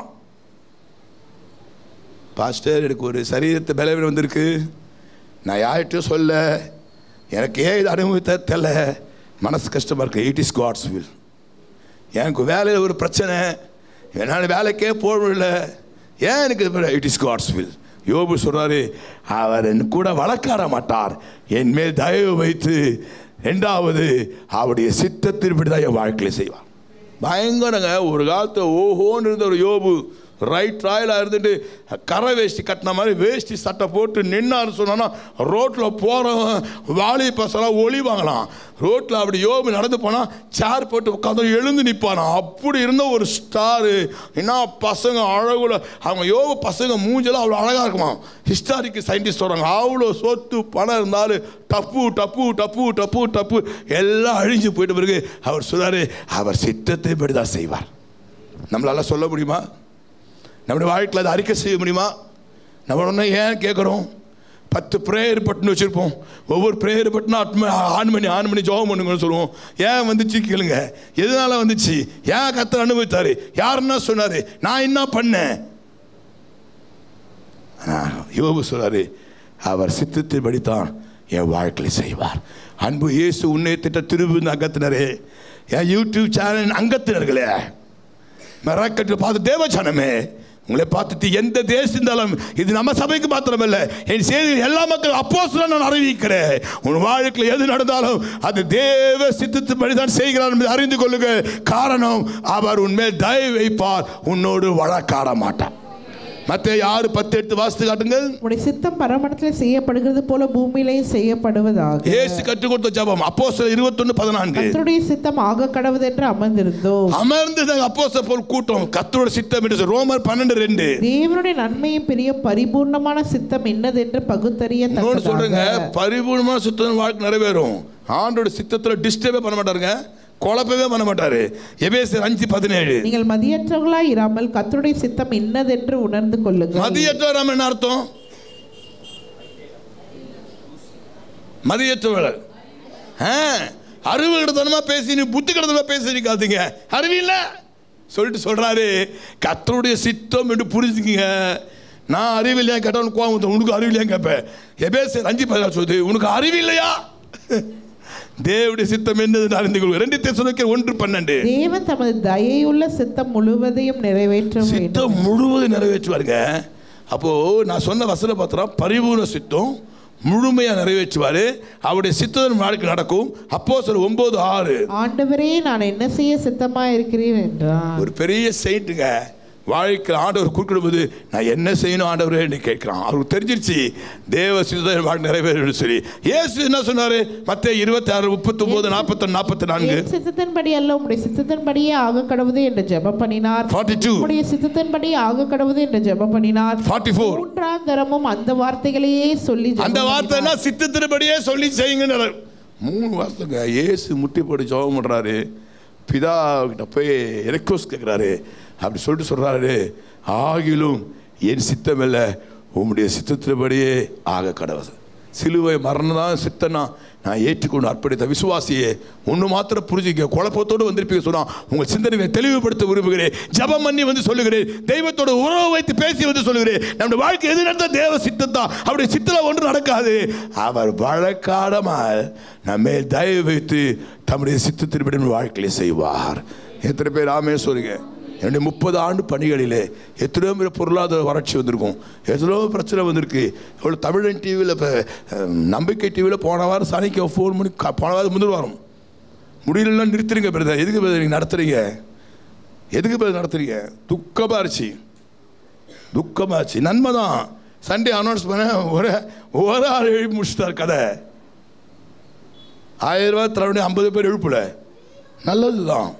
பாஸ்டர் எனக்கு ஒரு சரீரத்தை பலவீனம் வந்திருக்கு, நான் யார்கிட்டையும் சொல்ல, எனக்கு ஏன் இது அனுபவித்த தெரியல, மனசு கஷ்டமாக இருக்கு. It is God's will. எனக்கு வேலையில் ஒரு பிரச்சனை, என்னால் வேலைக்கே போக முடியல, ஏன் எனக்கு, இட் இஸ் காட்ஸ் வில். யோபு சொல்கிறாரு, அவர் என் கூட வழக்காட மாட்டார், என் மேல் தயவு வைத்து ரெண்டாவது அவருடைய சித்தத்தின்படி தான் என் வாழ்க்கையில் செய்வார். பயங்கரங்க. ஒரு காலத்தை ஓஹோன்னு இருந்த ஒரு யோபு ரைட் ராயலாக இருந்துட்டு கரை வேஷ்டி கட்டின மாதிரி வேஷ்டி சட்டை போட்டு நின்னான்னு சொன்னா ரோட்டில் போகிறவன் வாலி பசங்களாம் ஒளிவாங்களாம். ரோட்டில் அப்படி யோபு நடந்து போனால் சேர் போட்டு உட்காந்து எழுந்து நிற்பானா. அப்படி இருந்த ஒரு ஸ்டாரு. என்ன பசங்க அழகுல, அவங்க யோபு பசங்க மூஞ்செல்லாம் அவ்வளோ அழகாக இருக்குமா. ஹிஸ்டாரிக்கு சயின்டிஸ்ட் சொல்கிறாங்க, அவ்வளோ சொத்து பணம் இருந்தாலும் டப்பு டப்பு டப்பு டப்பு டப்பு எல்லாம் அழிஞ்சு போயிட்டு பிறகு அவர் சொல்றாரு, அவர் சித்தத்தை படி தான் செய்வார். நம்மளால சொல்ல முடியுமா? நம்முடைய வாழ்க்கையில் அதை அறிக்கை செய்ய முடியுமா? நம்ம ஒன்று ஏன் கேட்குறோம்? பத்து ப்ரேயர் பட்டுன்னு வச்சுருப்போம். ஒவ்வொரு ப்ரேயர் பட்டுனா ஆன் பண்ணி ஆன் பண்ணி ஜோகம் பண்ணுங்கன்னு சொல்லுவோம். ஏன் வந்துச்சு கேளுங்க, எதனால வந்துச்சு, ஏன் கர்த்தர் அனுபவித்தார், யாருன்னா சொன்னார், நான் என்ன பண்ணேன்? யோபு சொல்றாரு, அவர் சித்தத்தின்படி தான் என் வாழ்க்கையில் செய்வார். அன்பு இயேசு உன்னை திட்ட திருவு அங்கத்தினரே, என் யூடியூப் சேனல் அங்கத்தினர்களே, மெராக்கட்டில் பார்த்து தேவச்சானமே, உங்களை பார்த்துட்டு எந்த தேசம் இருந்தாலும், இது நம்ம சபைக்கு மாத்திரமல்ல, என் செய்தி எல்லா மக்களும் அப்போஸ்தலன் நான் அறிவிக்கிறேன். உன் வாழ்க்கையில் எது நடந்தாலும் அது தேவ சித்தத்தின்படி தான் செய்கிறார் என்பதை அறிந்து கொள்ளுங்க. காரணம், அவர் உன்மேல் தயவு வைப்பார், உன்னோடு வழக்காட மாட்டார். மத்தேயு ஆறு பத்து எடுத்து வாசித்து காட்டுங்கள். உடைய சித்தம் பரமண்டலத்தில் செய்யப்படுகிறது போல பூமியிலேயும் செய்யப்படுவதாக. இயேசு கற்றுக் கொடுத்த ஜெபம் அப்போஸ்தலர் இருபத்தி ஒன்று பதினான்கு. கர்த்தருடைய சித்தம் ஆக கடவுது என்று அமர்ந்திருந்தோம். அமர்ந்தது அப்போஸ்தலர் போல் கூட்டம். கர்த்தருடைய சித்தம் என்று ரோமர் பன்னிரண்டு ரெண்டு. தேவனுடைய நன்மையும் பெரிய பரிபூர்ணமான சித்தம் என்னது என்று பகுத்தறிய தக்கதாக. சொல்றேங்க, பரிபூர்ணமான சித்தம் வாழ்க்கை நிறைவேறும். ஆண்டோட சித்தத்துல டிஸ்டர்பே பண்ண மாட்டாருங்க, குழப்பவே பண்ண மாட்டாரு. எபேசியர் அஞ்சு பதினேழு. நீங்கள் மதியற்றவர்களாய் இராமல் கர்த்தருடைய சித்தம் இன்னதென்று உணர்ந்து கொள்ளுங்கள். மதியற்றவராம என்ன அர்த்தம்? மதியற்றவர்கள் அறிவு கிடத்தனமா பேசி, நீ புத்தி கிடத்தனமா பேசிக்காதீங்க, அறிவு இல்லை சொல்லிட்டு சொல்றாரு. கர்த்தருடைய சித்தம் என்று புரிஞ்சுக்கீங்க. நான் அறிவில்லையா கேட்டவன் கோவம், உனக்கு அறிவில்லையா கேட்பேன். எபேசியர் அஞ்சு பதினாறு சொல்லுது, உனக்கு அறிவு இல்லையா? தேவனுடைய சித்தம் என்னது அறிந்து கொள்ளுங்கள். ரெண்டு தெசலோனிக்கேயர் ஒன்று பன்னெண்டு. தேவன் தமது தயையுள்ள சித்தம் முழுவதையும் நிறைவேற்ற வேண்டும். சித்தம் முழுவதும் நிறைவேற்றுவாருங்க. அப்போ நான் சொன்ன வசன பத்திரம் பரிபூர்ண சித்தம் முழுமையா நிறைவேற்றுவாரு. அவருடைய சித்தம் வாழ்க்கை நடக்கும். அப்போஸ்தலர் ஒன்பது ஆறு. ஆண்டவரே, நான் என்ன செய்ய சித்தமா இருக்கிறேன் என்றார். ஒரு பெரிய செயின்ட்டுங்க, வாழ்க்கையில் ஆண்டவர் குறுக்கிடும்போது நான் என்ன செய்யணும் ஆண்டவரே என்று கேட்கிறான். அவருக்கு தெரிஞ்சிருச்சு தேவ சித்தம் வாழ்க்கை நிறைவேறும் சொல்லி. இயேசு என்ன சொன்னாரு? மத்தேயு இருபத்தி ஆறு முப்பத்தி ஒன்பது நாற்பத்தி ஒன்று நாற்பத்தி நான்கு. சித்தத்தின்படி அல்ல, உம்முடைய சித்தத்தின்படியே ஆக கடவுது என்று ஜெபம் பண்ணினார். நாற்பத்தி இரண்டு. உம்முடைய சித்தத்தின்படி ஆக கடவுது என்று ஜெபம் பண்ணினார். நாற்பத்தி நான்கு. மூன்றாம் தரமும் அந்த வார்த்தைகளையே சொல்லி, அந்த வார்த்தைனா சித்தத்தின்படியே சொல்லி செய்யுங்க. மூணு வார்த்தைங்க. இயேசு முட்டி போட்டு ஜெபம் பண்றாரு, பிதா கிட்ட போய் ரெக்வஸ்ட் கேட்கிறாரு. அப்படி சொல்லிட்டு சொல்றாரு, ஆகிலும் என் சித்தம் இல்ல, உம்முடைய சித்தத்தின்படியே ஆக கடவுது. சிலுவை மரணம் தான் சித்தனா நான் ஏற்றுக்கொண்டு அர்ப்பணித்த விசுவாசியே, ஒன்று மாத்திரம் புரிஞ்சுக்க. குழப்பத்தோடு வந்திருப்பீங்க சொன்னா உங்கள் சிந்தனையை தெளிவுபடுத்த விரும்புகிறேன். ஜபம் பண்ணி வந்து சொல்லுகிறேன், தெய்வத்தோட உறவு வைத்து பேசி வந்து சொல்லுகிறேன். நம்முடைய வாழ்க்கை எது நடந்த தேவ சித்தம் தான். அப்படி சித்தம் ஒன்று நடக்காது. அவர் வழக்காடாமல் நம்ம தயவு வைத்து தம்முடைய சித்தத்தின்படி வாழ்க்கையை செய்வார். எத்தனை பேர் ஆமே சொல்லுங்க. என்னுடைய முப்பது ஆண்டு பணிகளிலே எத்தனையோ பேர் பொருளாதார வறட்சி வந்திருக்கும், எத்தனையோ பிரச்சனை வந்திருக்கு. எவ்வளோ தமிழன் டிவியில் இப்போ நம்பிக்கை டிவியில் போன வாரம் சனிக்கு ஃபோன் பண்ணி போன வாரம் முதல் வாரம் முடியலன்னா நிறுத்துறீங்க பிரதர். எதுக்கு பிரதர் நீங்கள் நடத்துறீங்க? எதுக்கு பிரதர் நடத்துறீங்க? துக்கமாக இருந்துச்சு, துக்கமாக இருந்துச்சு. நன்மை தான். சண்டே அனௌன்ஸ் பண்ண ஒரு ஒரு ஆள் எழுப்பி முடிச்சுட்டார் கதை. ஆயிரம் ரூபாய் தரவுடைய ஐம்பது பேர் எழுப்பல, நல்லது தான்.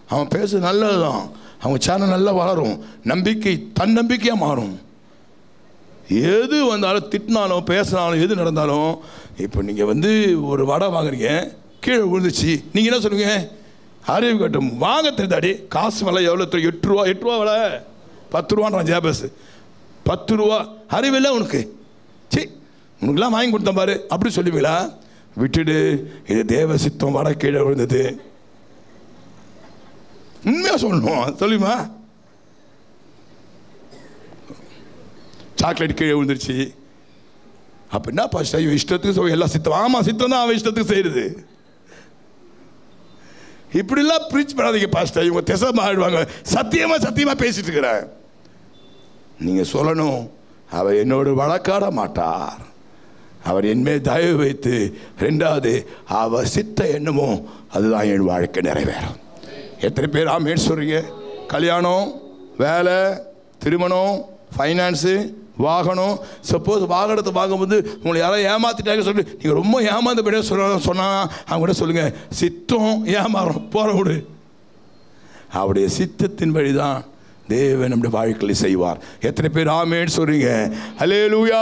அவன் பேச நல்லது தான், அவங்க சேனல் நல்லா வளரும், நம்பிக்கை தன்னம்பிக்கையாக மாறும். எது வந்தாலும் திட்டினாலும் பேசினாலும் எது நடந்தாலும், இப்போ நீங்கள் வந்து ஒரு வடை வாங்குறீங்க, கீழே விழுந்துச்சு, நீங்கள் என்ன சொல்லுவீங்க? அறிவு கட்டும் வாங்க தெரிந்தாடி, காசு விலை எவ்வளோ? எட்டு ரூபா எட்டு ரூபா விலை, பத்து ரூபான்றான் ஜேபஸ், பத்து ரூபா. அறிவில்லை உனக்கு, சி உனக்குலாம் வாங்கி கொடுத்தேன் பாரு அப்படி சொல்லுவீங்களா? விட்டுடு, இது தேவ சித்தம், வடை கீழே விழுந்தது. உண்மையாக சொல்லணும், சொல்லுமா? சாக்லேட் கீழே விழுந்துருச்சு அப்படின்னா பாஸ்டர் ஐயோ இஷ்டத்துக்கு எல்லாம் சித்தம். ஆமாம், சித்தம் தான் அவன் இஷ்டத்துக்கு செய்யுது. இப்படிலாம் ப்ரீச் பண்ணாதீங்க பாஸ்டர், இவங்க திசை மாறிடுவாங்க. சத்தியமாக சத்தியமாக பேசிட்டு இருக்கிறேன். நீங்கள் சொல்லணும், அவர் என்னோடு வழக்காட மாட்டார், அவர் என்மேல் தயவு வைத்து, ரெண்டாவது அவர் சித்த என்னமோ அதுதான் என் வாழ்க்கை நிறைவேறும். எத்தனை பேர் ஆமேன் சொல்கிறீங்க? கல்யாணம், வேலை, திருமணம், ஃபைனான்ஸு, வாகனம். சப்போஸ் வாகனத்தை வாங்கும்போது உங்களை யாராவது ஏமாற்றிட்டாங்க சொல்லி நீங்கள் ரொம்ப ஏமாந்த படியே சொல்ல சொன்னால் அவங்க கூட சொல்லுங்கள், சித்தம் ஏமாறும், போகிற விடு. அவருடைய சித்தத்தின் வழி தான் தேவன் நம்முடைய வாழ்க்கையில் செய்வார். எத்தனை பேர் ஆமேன் சொல்றீங்க? அல்லேலூயா.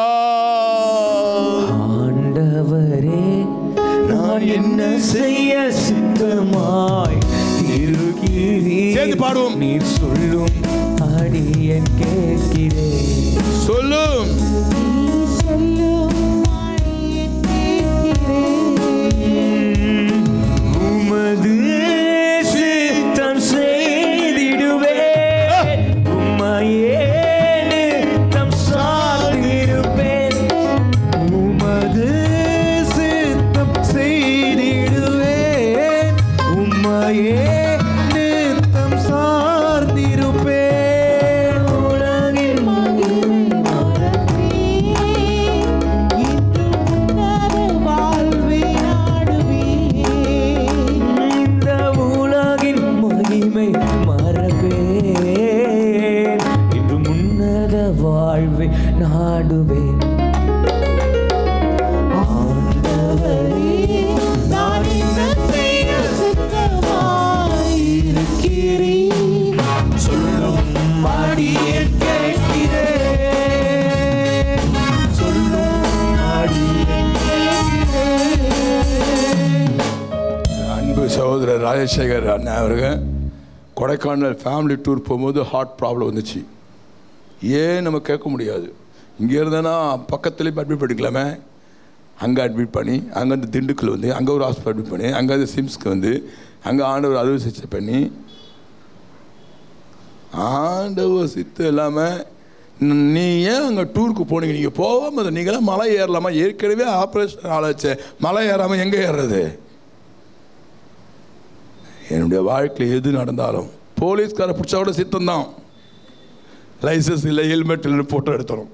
ஆண்டவரே, நான் என்ன செய்ய சித்தமாய் இருக்கிறேன். சேர்ந்து பாடுவோம். நீர் சொல்லும் அடியேன் கேட்கிறேன். சொல்லும் உமது சித்தம் செய்திடுவேன், உம்மையே நித்தம் சார்ந்திருப்பேன். உமது சித்தம் செய்திடுவேன், உம்மையே நித்தம் சார்ந்திருப்பேன். உலகின் இந்த உலகின் மகிமை மறப்பேன், இன்று முன்னத வாழ்வை நாடுவேன். ஆண்டவரே, நான் என்ன செய்ய சித்தமாயிருக்கிறேன். சொல்லும் அடியேன் கேட்கிறேன். சொல்லும் அடியேன் கேட்கிறேன். அன்பு சகோதரர் ராஜசேகர் அண்ணா அவர்கள் கொடைக்கானல் ஃபேமிலி டூர் போகும்போது ஹார்ட் ப்ராப்ளம் வந்துச்சு. ஏன் நம்ம கேட்க முடியாது. இங்கே இருந்தேன்னா பக்கத்துலேயும் அட்மிட் பண்ணிக்கலாமே, அங்கே அட்மிட் பண்ணி, அங்கேருந்து திண்டுக்கல் வந்து அங்கே ஒரு ஹாஸ்பிட்டல் அட்மிட் பண்ணி, அங்கேருந்து சிம்ஸ்க்கு வந்து அங்கே ஆண்டவர் அறுவை சிகிச்சை பண்ணி, ஆண்டவர் சித்தம் இல்லாமல் நீ ஏன் அங்கே டூருக்கு போனீங்க? நீங்கள் போகாமல் நீங்களாம் மலை ஏறலாமா? ஏற்கனவே ஆப்ரேஷன் ஆளாச்சு, மலை ஏறாமல் எங்கே ஏறுறது? என்னுடைய வாழ்க்கையில் எது நடந்தாலும் போலீஸ்காரை பிடிச்சா கூட சித்தம் தான். லைசன்ஸ் இல்லை, ஹெல்மெட் இல்லை, ஃபோட்டோ எடுத்துடும்.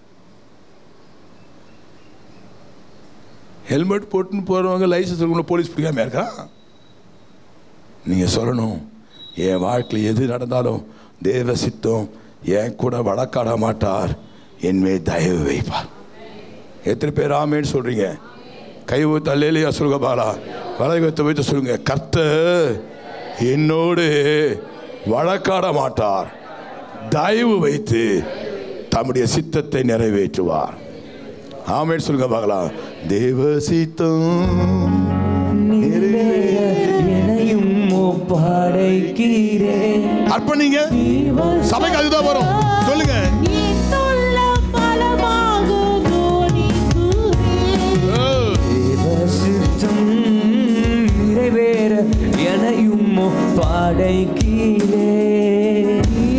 ஹெல்மெட் போட்டுன்னு போகிறவங்க லைசன்ஸ் இருக்கணும், போலீஸ் பிடிக்காம இருக்கா? நீங்கள் சொல்லணும், என் வாழ்க்கையில் எது நடந்தாலும் தேவ சித்தம் என் கூட வழக்காட மாட்டார், என்மே தயவு வைப்பார். எத்தனை பேர் ஆமேன்னு சொல்கிறீங்க? கை வைத்து அல்லேலியா சொல்லுங்க பாலா, வலகத்தை வைத்து சொல்லுங்க, கர்த்தர் என்னோடு வழக்காட மாட்டார், தயவு வைத்து தம்முடைய சித்தத்தை நிறைவேற்றுவார். ஆமேன்னு சொல்லுங்க பார்க்கலாம். தேவ சித்தம் என்னையும் ஒப்படைக்கிறேன். அர்ப்பணிங்க, சபைக்கு அதுதான் வரும். சொல்லுங்க, நிறைவேற என்னையும் ஒப்படைக்கிறேன்.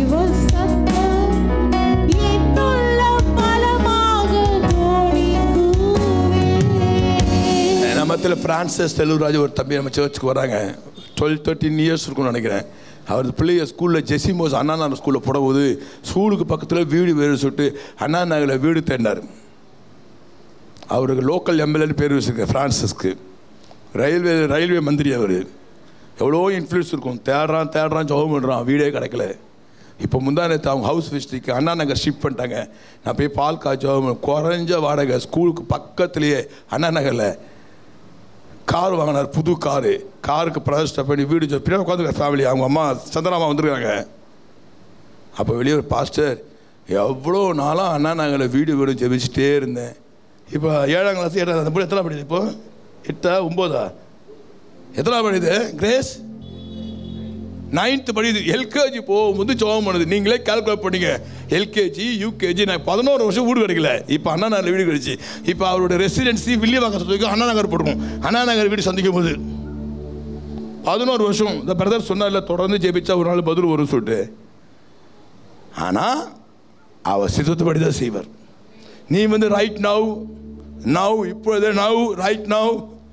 நம்மத்தில் பிரான்சிஸ் செல்வராஜ் ஒரு தம்பி நம்ம சர்ச்சுக்கு வராங்க. டுவெல் தேர்ட்டின் இயர்ஸ் இருக்கும்னு நினைக்கிறேன். அவர் பிள்ளைய ஸ்கூலில் ஜெசிமோஸ் அண்ணா நகர் ஸ்கூலில் போடும்போது ஸ்கூலுக்கு பக்கத்தில் வீடு வேறு சொல்லிட்டு அண்ணா நகரில் வீடு தேடினார். அவருக்கு லோக்கல் எம்எல்ஏன்னு பேர் வச்சுருக்க ஃப்ரான்சிஸ்க்கு. ரயில்வே ரயில்வே மந்திரி அவர். எவ்வளோ இன்ஃப்ளூயன்ஸ் இருக்கும். தேடுறான் தேடுறான் ஜெபம் பண்ணுறான், வீடே கிடைக்கல. இப்போ முந்தானத்து அவங்க ஹவுஸ் விசிட்டிக்கு அண்ணா நகர் ஷிஃப்ட் பண்ணிட்டாங்க. நான் போய் பால் காய்ச்சோம், குறைஞ்ச வாடகை, ஸ்கூலுக்கு பக்கத்துலேயே அண்ணா நகரில் கார் வாங்கினார், புது காரு. காருக்கு பிரதிஷ்டை பண்ணி வீடு பின்னாடி உட்காந்து ஃபேமிலி, அவங்க அம்மா சந்திராமா வந்துருக்காங்க. அப்போ வெளியே ஒரு பாஸ்டர், எவ்வளோ நாளாக அண்ணா நாங்கள் வீடு வீடு ஜெபிச்சுட்டே இருந்தேன். இப்போ ஏழாம் கிளாஸ் ஏழாம் அந்த எத்தனை படிக்குது? இப்போ எட்டா ஒம்போதா எத்தனை படிக்குது? கிரேஸ் நைன்த்து படிக்குது. எல்கேஜி போகும்போது ஜெபம் பண்ணுது. நீங்களே கால்குலேட் பண்ணிங்க. எல்கேஜி யூகேஜி நான் பதினோரு வருஷம் வீடு கிடைக்கல. இப்போ அண்ணா நகர் வீடு கிடைச்சி. இப்போ அவருடைய ரெசிடென்சி வில்லியவாக்கம் சந்திக்கும் அண்ணா நகர் போட்டுக்கும். அண்ணா நகர் வீடு சந்திக்கும் போது பதினோரு வருஷம் இந்த பிரதர் சொன்னா இல்லை, தொடர்ந்து ஜெபிச்சா ஒரு நாள் பதில் வரும் சொல்லிட்டு. ஆனால் அவர் சித்தத்துப்படி தான் செய்வார். நீ வந்து ரைட் நவ் நவ் இப்பொழுது நவ் ரைட் நவ்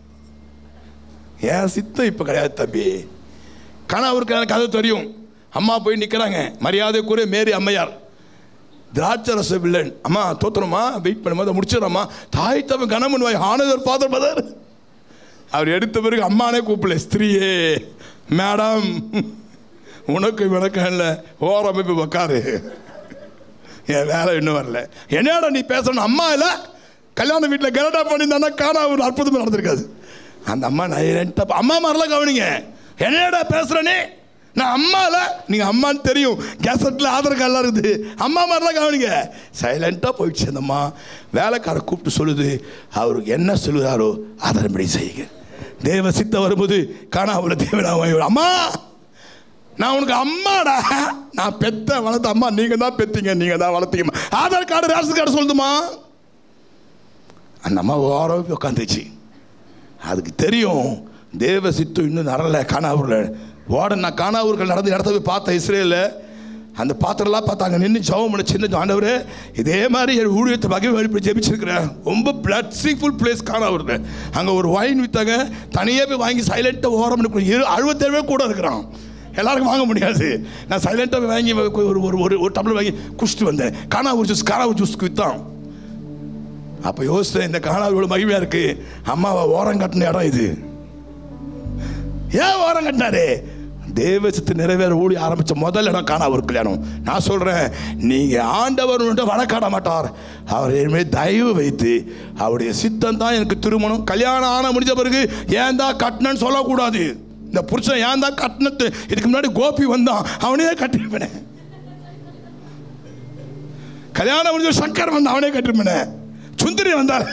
ஏன் சித்தம் இப்போ கிடையாது தம்பி. கணவருக்கு எனக்கு அது தெரியும். அம்மா போய் நிற்கிறாங்க, மரியாதைக்குரிய மேரி அம்மையார், திராட்சரச வில்லன். அம்மா தோத்துறோமா, வெயிட் பண்ணும்போது முடிச்சிடறோம்மா. தாய் தவ கணவன் வாய் ஆனதர் ஃபாதர் மதர். அவர் எடுத்த பிறகு அம்மானே கூப்பிடல, ஸ்திரீயே மேடம் உனக்கு விளக்கம் இல்லை, ஓரமைப்பு உக்காரு, என் வேலை இன்னும் வரல. என்னடா நீ பேசணும்? அம்மா இல்லை, கல்யாண வீட்டில் கரடா பண்ணியிருந்தானா காணா ஒரு அற்புதமாக நடந்திருக்காது. அந்த அம்மா நான் அம்மா மாதிரிலாம் கவனிங்க. என்னடா பேசுகிறனே, நான் அம்மா இல்லை, நீங்கள் அம்மான்னு தெரியும், கேசட்டில் ஆதார் கார்டெலாம் இருக்குது, அம்மா மாதிரிலாம் கவனிங்க. சைலண்ட்டாக போயிடுச்சு. அந்த அம்மா வேலைக்கார கூப்பிட்டு சொல்லுது, அவருக்கு என்ன சொல்லுறாரோ அதன்படி செய்யுங்க. தேவ சித்த வரும்போது காணா அவளை தேவனா, அம்மா நான் உனக்கு அம்மாடா, நான் பெத்த வளர்த்த அம்மா, நீங்கள் தான் பெத்தீங்க, நீங்கள் தான் வளர்த்தீங்கம்மா. ஆதார் கார்டு ரேஷன் கார்டு சொல்லுதுமா. அந்த அம்மா ஓரமாக உட்காந்துச்சு. அதுக்கு தெரியும் தேவ சித்தம் இன்னும் நடலை. காணாவூரில் ஓட நான் காணாவூர்கள் நடந்து இடத்த போய் பார்த்தேன். இஸ்ரேலில் அந்த பாத்திரம்லாம் பார்த்தாங்க, நின்று ஜெபம் பண்ண சின்ன ஆண்டவர் இதே மாதிரி என் ஊழியத்தை வகை வழிபடி ஜெபிச்சிருக்கிறேன். ரொம்ப பிளட்ஸிங்ஃபுல் பிளேஸ் காணாவூரில். அங்கே ஒரு வைன் விற்றாங்க, தனியாக போய் வாங்கி சைலண்ட்டாக ஓரம் இரு அறுபத்தேழு பேர் கூட இருக்கிறான். எல்லாருக்கும் வாங்க முடியாது. நான் சைலண்ட்டாக வாங்கி ஒரு ஒரு ஒரு டம்ளர் வாங்கி குடிச்சிட்டு வந்தேன். காணாவூர் ஜூஸ் காணாவூர் ஜூஸ்க்கு விற்றான். அப்போ யோசித்தேன், இந்த காணாவூர் மகிமையாக இருக்குது, அம்மாவை ஓரம் கட்டின இடம் இது. ஏன் ஓரம் கட்டினாரு? தேவசத்து நிறைவேற ஊழி ஆரம்பித்த முதல் இடம் காணாவூர் கல்யாணம். நான் சொல்கிறேன், நீங்கள் ஆண்டவர் வழக்காட மாட்டார். அவர் இனிமேல் தயவு வைத்து அவருடைய சித்தம் தான் எனக்கு திருமணம். கல்யாணம் ஆன முடிஞ்ச பிறகு ஏன் தான் கட்டினன்னு சொல்லக்கூடாது. இந்த புருஷன் ஏன் தான் கட்டினத்து, இதுக்கு முன்னாடி கோபி வந்தான், அவனே கட்டிருப்பேனே. கல்யாணம் முடிஞ்ச சங்கர் வந்தான், அவனே கட்டிருப்பேனே. சுந்தரி வந்தார்,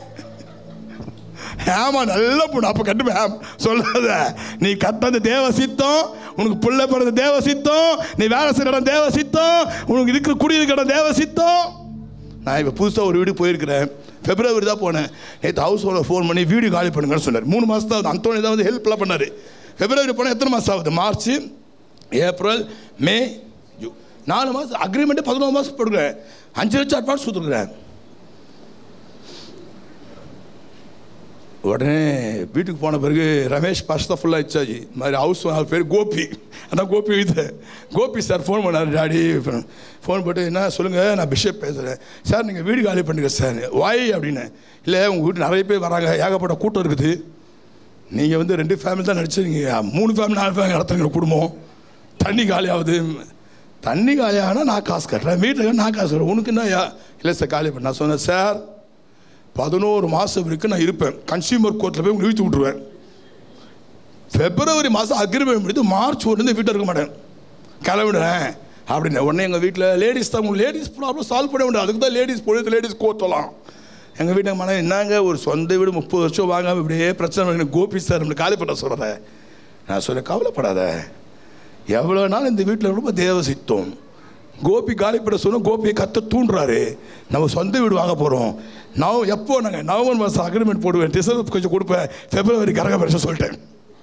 ஆமா நல்ல பொண்ணு, அப்ப கட்டுப்பேன் சொல்லாத. நீ கட்டது தேவ சித்தம், உனக்கு பிள்ளை பிறந்த தேவ சித்தம், நீ வேலை செய்கிற இடம் தேவ சித்தம், உனக்கு இருக்கிற குடியிருக்கிற இடம் தேவ சித்தம். நான் இப்போ புதுசாக ஒரு வீடு போயிருக்கிறேன், பிப்ரவரி தான் போனேன். நேற்று ஹவுஸ் ஓனர் ஃபோன் பண்ணி வீடு காலி பண்ணுங்கன்னு சொன்னார். மூணு மாதம் தான் அந்தோனி தான் வந்து ஹெல்ப்லாம் பண்ணார். பிப்ரவரி போனால் எத்தனை மாதம் ஆகுது? மார்ச், ஏப்ரல், மே, ஜூன், நாலு மாதம் அக்ரிமெண்ட்டு பதினோரு மாதம் போட்டுக்கிறேன். அஞ்சு லட்சம் அட்வான்ஸ் கொடுத்துருக்குறேன். உடனே வீட்டுக்கு போன பிறகு ரமேஷ் பாஸ்தா ஃபுல்லாக இச்சாச்சு. இந்த மாதிரி ஹவுஸ் ஓனர் பேர் கோபி, அதான் கோபி இது கோபி சார் ஃபோன் பண்ணார். டாடி ஃபோன் போட்டு என்ன சொல்லுங்கள், நான் பிஷப் பேசுகிறேன் சார், நீங்கள் வீடு காலி பண்ணுங்க சார். வாய் அப்படின்னு. இல்லை உங்கள் வீட்டு நிறைய பேர் வராங்க, ஏகப்பட்ட கூட்டம் இருக்குது, நீங்கள் வந்து ரெண்டு ஃபேமிலி தான் நடிச்சிருக்கீங்க, மூணு ஃபேமிலி நாலு ஃபேமிலி நடத்துறீங்க குடும்பம், தண்ணி காலி ஆகுது. தண்ணி காலி ஆனால் நான் காசு கட்டுறேன், வீட்டில் நான் காசு கட்டுறேன், உனக்கு என்ன? இல்லை சார் காலி பண்ண. நான் சொன்னேன், சார் பதினோரு மாதம் வரைக்கும் நான் இருப்பேன், கன்சியூமர் கோர்ட்டில் போய் உங்களுக்கு இழுத்து விட்டுருவேன். பிப்ரவரி மாதம் அக்ரிமெண்ட் முடித்து மார்ச் ஒன்று வீட்டில் இருக்க மாட்டேன், கிளம்பிடுறேன் அப்படின்னு. உடனே எங்கள் வீட்டில் லேடிஸ் தான், உங்களுக்கு லேடிஸ் ப்ராப்ளம் சால்வ் பண்ண முடியாது, அதுக்கு தான் லேடிஸ் போலீஸ் லேடிஸ் கோர்ட்டலாம். எங்கள் வீட்டுக்கு மனம் என்னங்க, ஒரு சொந்த வீடு முப்பது வருஷம் வாங்காமல் இப்படியே பிரச்சனை. கோபி சார் நம்மளுக்கு காலி பண்ண சொல்கிறேன். நான் சொல்ல கவலைப்படாத, எவ்வளோ நாள் இந்த வீட்டில் ரொம்ப தேவ சித்தம். கோபி காலிப்பட சொன்னால் கோபியை கத்த தூண்டுறாரு, நம்ம சொந்த வீடு வாங்க போகிறோம். நான் எப்போ நாங்கள் நவம்பர் மாதம் அக்ரிமெண்ட் போடுவேன், டிசம்பர் கொஞ்சம் கொடுப்பேன், பிப்ரவரி கரக பரிசு சொல்லிட்டேன்.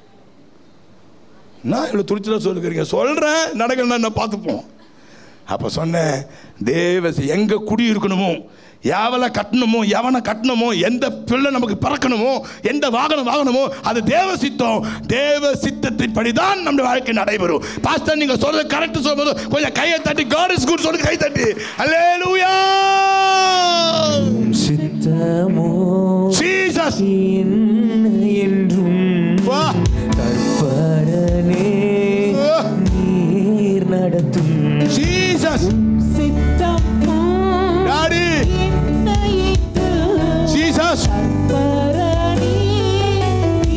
நான் இவ்வளோ துணிச்சலாக சொல்லிக்கிறீங்க, சொல்கிறேன் நடக்கணும்னா என்ன பார்த்துப்போம். அப்போ சொன்னேன், தேவ எங்கே குடி இருக்கணுமோ, எவளை கட்டணுமோ, எவனை கட்டணுமோ, எந்த பிள்ளை நமக்கு பிறக்கணுமோ, எந்த வாகனம் வாங்கணுமோ, அது தேவ சித்தம். தேவ சித்தத்தின் படிதான் நம்முடைய வாழ்க்கை நடைபெறும். பாஸ்டர் நீங்கள் சொல்றது கரெக்ட் சொல்லும்போது கொஞ்சம் கையை தட்டி God is good சொல்லி கை தட்டி அல்லேலூயா. சித்தமோ ஜீசஸ் என்றும் கற்பரனே நீர் நடத்தும் ஜீசஸ் சித்தமோ டாடி ஜீசஸ் கற்பரனே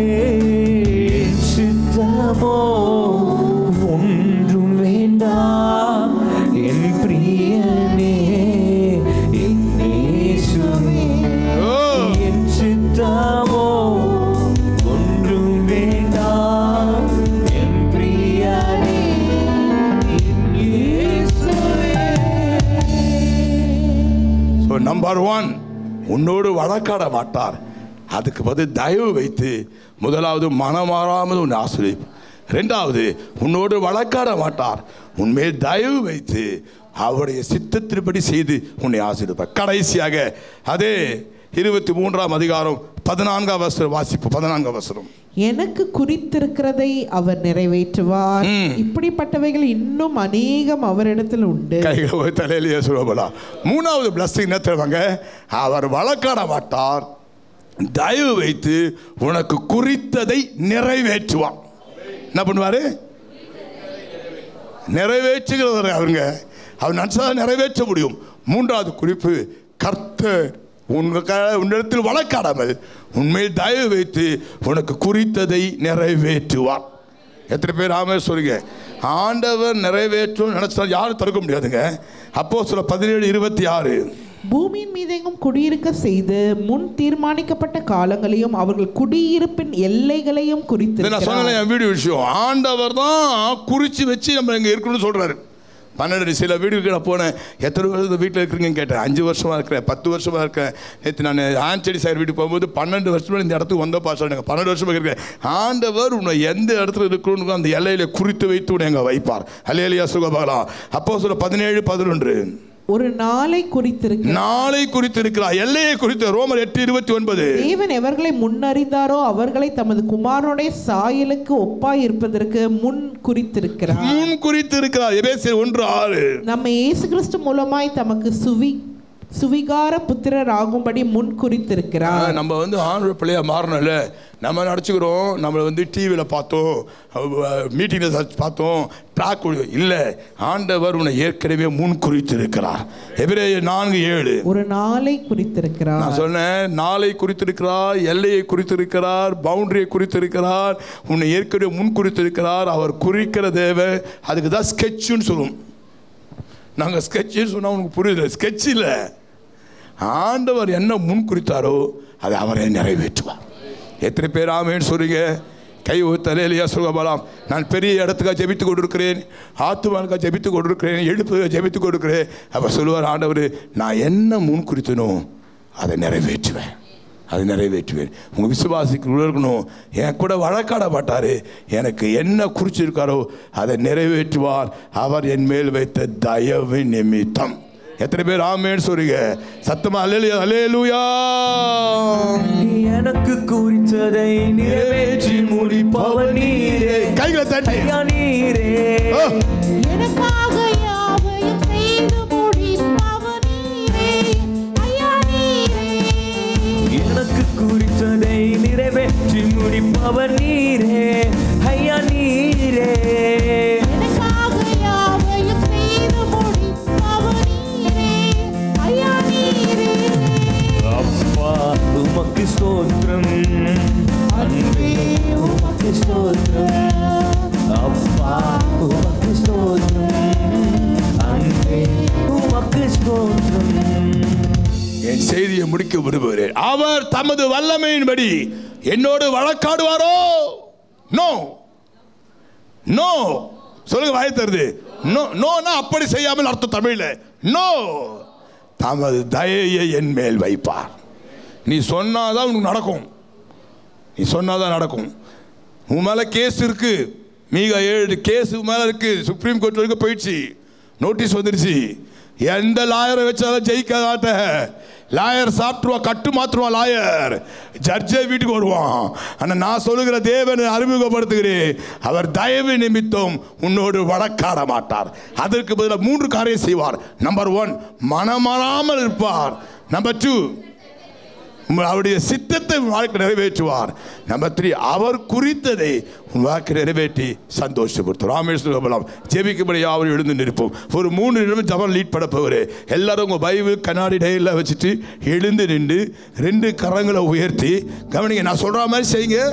என் சித்தமோ ஒன்றும் வேண்டாம் என் பிரியனே என் இயேசுவே என் சித்தமோ ஒன்றும் வேண்டாம் என் பிரியனே என் இயேசுவே. ஸோ நம்பர் ஒன், உன்னோடு வழக்காட மாட்டார். அதுக்கு பதில் தயவு வைத்து முதலாவது மனமாறாமல் உன்னை ஆசிரியப்பார். ரெண்டாவது, உன்னோடு வழக்காட மாட்டார், உன்மேல் தயவு வைத்து அவருடைய சித்தத்தின்படி செய்து உன்னை ஆசீர்வதிப்பார். கடைசியாக அதே இருபத்தி மூன்றாம் அதிகாரம் பதினான்காம் வசனம் வாசிப்பு. பதினான்காம் வசனம், எனக்கு குறித்திருக்கிறதை அவர் நிறைவேற்றுவார், இப்படிப்பட்டவைகள் இன்னும் அநேகம் அவரிடத்தில் உண்டு. கைகளை தலையிலேயே சொல்லலாம். மூணாவது பிளஸிங் என்ன தெரியுமாங்க? அவர் வழக்காட மாட்டார், தயவு வைத்து உனக்கு குறித்ததை நிறைவேற்றுவார். என்ன பண்ணுவாரு? நிறைவேற்றுகிறவர் அவருங்க. அவர் நினைச்சா நிறைவேற்ற முடியும். மூன்றாவது குறிப்பு, கர்த்தர் உன்னிடத்தில் வழக்காடாமல் உண்மையில் தயவு வைத்து உனக்கு குறித்ததை நிறைவேற்றுவார். எத்தனை பேர் ஆமே சொல்லுங்க? ஆண்டவர் நிறைவேற்றும் நினைச்சா யாரும் தடுக்க முடியாதுங்க. அப்போஸ்தலர் பதினேழு இருபத்தி ஆறு, பூமியின் மீதெங்கும் குடியிருக்க செய்து முன் தீர்மானிக்கப்பட்ட காலங்களையும் அவர்கள் குடியிருப்பின் எல்லைகளையும் குறித்து நான் சொன்னேன் என் வீடு விஷயம். ஆண்டவர் தான் குறிச்சு வச்சு நம்ம இங்கே இருக்கணும்னு சொல்றாரு. பன்னெண்டு சில வீடுக்கு நான் போனேன். எத்தனை வருஷம் வீட்டில் இருக்கிறீங்கன்னு கேட்டேன். அஞ்சு வருஷமாக இருக்கிறேன், பத்து வருஷமாக இருக்கேன். நேற்று நான் ஆஞ்சடி சார் வீட்டுக்கு போகும்போது பன்னெண்டு வருஷமாக இந்த இடத்துக்கு வந்த பாசம் எனக்கு பன்னெண்டு வருஷமாக இருக்கேன். ஆண்டவர் உன்னை எந்த இடத்துல இருக்கணும்னு அந்த எல்லையில குறித்து வைத்து உன்னை எங்கே வைப்பார். அல்லேலூயா, சுகபாகலாம். அப்போஸ்தலர் பதினேழு பதினொன்று, ஒரு நாளை குறித்திருக்கிறார், நாளை குறித்திருக்கிறார், எல்லையை குறித்து. ரோமர் எட்டு இருபத்தி ஒன்பது, தேவன் எவர்களை முன்னறிந்தாரோ அவர்களை தமது குமாரனுடைய சாயலுக்கு ஒப்பாய் இருப்பதற்கு முன் குறித்திருக்கிறார். முன் குறித்திருக்கிறார். எபேசியர் ஒன்று ஆறு, நம்ம இயேசு கிறிஸ்து மூலமாய் தமக்கு சுவி சுவிகார புத்திரர் ஆகும்படி முன் குறித்திருக்கிறார். நம்ம வந்து ஆண் பிள்ளையா மாறணும்ல. நம்ம நினச்சிக்கிறோம் நம்மளை வந்து டிவியில் பார்த்தோம், மீட்டிங்கில் பார்த்தோம், ட்ராக் இல்லை. ஆண்டவர் உன்னை ஏற்கனவே முன் குறித்திருக்கிறார். எபிரேயர் நான்கு ஏழு, ஒரு நாளை குறித்திருக்கிறார். நான் சொன்னேன், நாளை குறித்திருக்கிறார், எல்லையை குறித்திருக்கிறார், பவுண்டரியை குறித்திருக்கிறார், உன்னை ஏற்கனவே முன் குறித்திருக்கிறார். அவர் குறிக்கிற தேவை. அதுக்கு தான் ஸ்கெட்சுன்னு சொல்லுவோம். நாங்கள் ஸ்கெட்சுன்னு சொன்னால் உனக்கு புரியுது. ஸ்கெட்ச் இல்லை, ஆண்டவர் என்ன முன் குறித்தாரோ அதை அவரை நிறைவேற்றுவார். எத்தனை பேர் ஆமேன்னு சொல்றீங்க? கை தலையிலையா சுகபலாம். நான் பெரிய இடத்துக்காக ஜெபித்து கொண்டிருக்கிறேன், ஆத்துமானுக்காக ஜெபித்து கொண்டிருக்கிறேன், எழுப்புக்காக ஜெபித்து கொண்டிருக்கிறேன். அப்போ சொல்லுவார் ஆண்டவர், நான் என்ன முன் குறித்தனோ அதை நிறைவேற்றுவேன், அதை நிறைவேற்றுவேன். உங்கள் விசுவாசிக்கு இருக்கணும். என் கூட வழக்காட மாட்டார், எனக்கு என்ன குறிச்சிருக்காரோ அதை நிறைவேற்றுவார் அவர் என் மேல் வைத்த தயவு நிமித்தம். எத்தனை பேர் ஆமேன்னு சொல்றீங்க? சத்தமா அல்லேலூயா, அல்லேலூயா. எனக்கு குறித்ததை நிறைவேற்றி முடிப்பவர் நீரே. கைகளை தட்டி நீரே. எனக்காக யாவையும் செய்து முடிப்பவர் நீரே. ஐயா நீரே. எனக்கு குறித்ததை நிறைவேற்றி முடிப்பவர் நீரே. ஐயா நீரே. எனக்காக யாவையும் செய்து முடிப்பவர் நீரே. ஐயா நீரே. அப்பா உமக்கு ஸ்தோத்திரம், அன்பே உமக்கு ஸ்தோத்திரம். அப்பா உமக்கு ஸ்தோத்திரம், அன்பே உமக்கு ஸ்தோத்திரம். என் செய்தியை முடிக்க விரும்புகிறேன். அவர் தமது வல்லமையின்படி என்னோடு வழக்காடுவாரோ? No no. சொல்லுங்க, வாய் தருது. நோ நோனா அப்படி செய்யாமல் அர்த்தம் தமிழ்ல. நோ. தமது தயையை என் மேல் வைப்பார். நீ சொன்னாதான் உனக்கு நடக்கும், நீ சொன்னாதான் நடக்கும். உன் மேல கேஸ் இருக்கு, மீக ஏழு கேஸ் மேல இருக்கு, சுப்ரீம் கோர்ட் வரைக்கும் போயிடுச்சு, நோட்டீஸ் வந்துருச்சு. எந்த லாயரை வச்சாலும் ஜெயிக்காத. லாயர் சாப்பிட்டுருவா, கட்டு மாத்துருவான் லாயர், ஜட்ஜே வீட்டுக்கு வருவான். ஆனால் நான் சொல்லுகிற தேவனை அறிமுகப்படுத்துகிறேன். அவர் தயவு நிமித்தம் உன்னோடு வழக்காட மாட்டார். அதற்கு பதிலாக மூன்று காரியம் செய்வார். நம்பர் ஒன், மனமாறாமல் இருப்பார். நம்பர் டூ, அவருடைய சித்தத்தை வாழ்க்கை நிறைவேற்றுவார். நம்பர் த்ரீ, அவர் குறித்ததை உன் வாழ்க்கை நிறைவேற்றி சந்தோஷப்படுத்தும். ராமேஸ்வரம் ஜெபிக்கும்படி அவர் எழுந்து நிற்போம். ஒரு மூணு நிமிடம் ஜபம் லீட் பண்ண போகிறே. எல்லாரும் உங்கள் பைபிள் கண்ணாடி டையில் வச்சுட்டு எழுந்து நின்று ரெண்டு கரங்களை உயர்த்தி கவனிங்க. நான் சொல்கிற மாதிரி செய்யுங்க.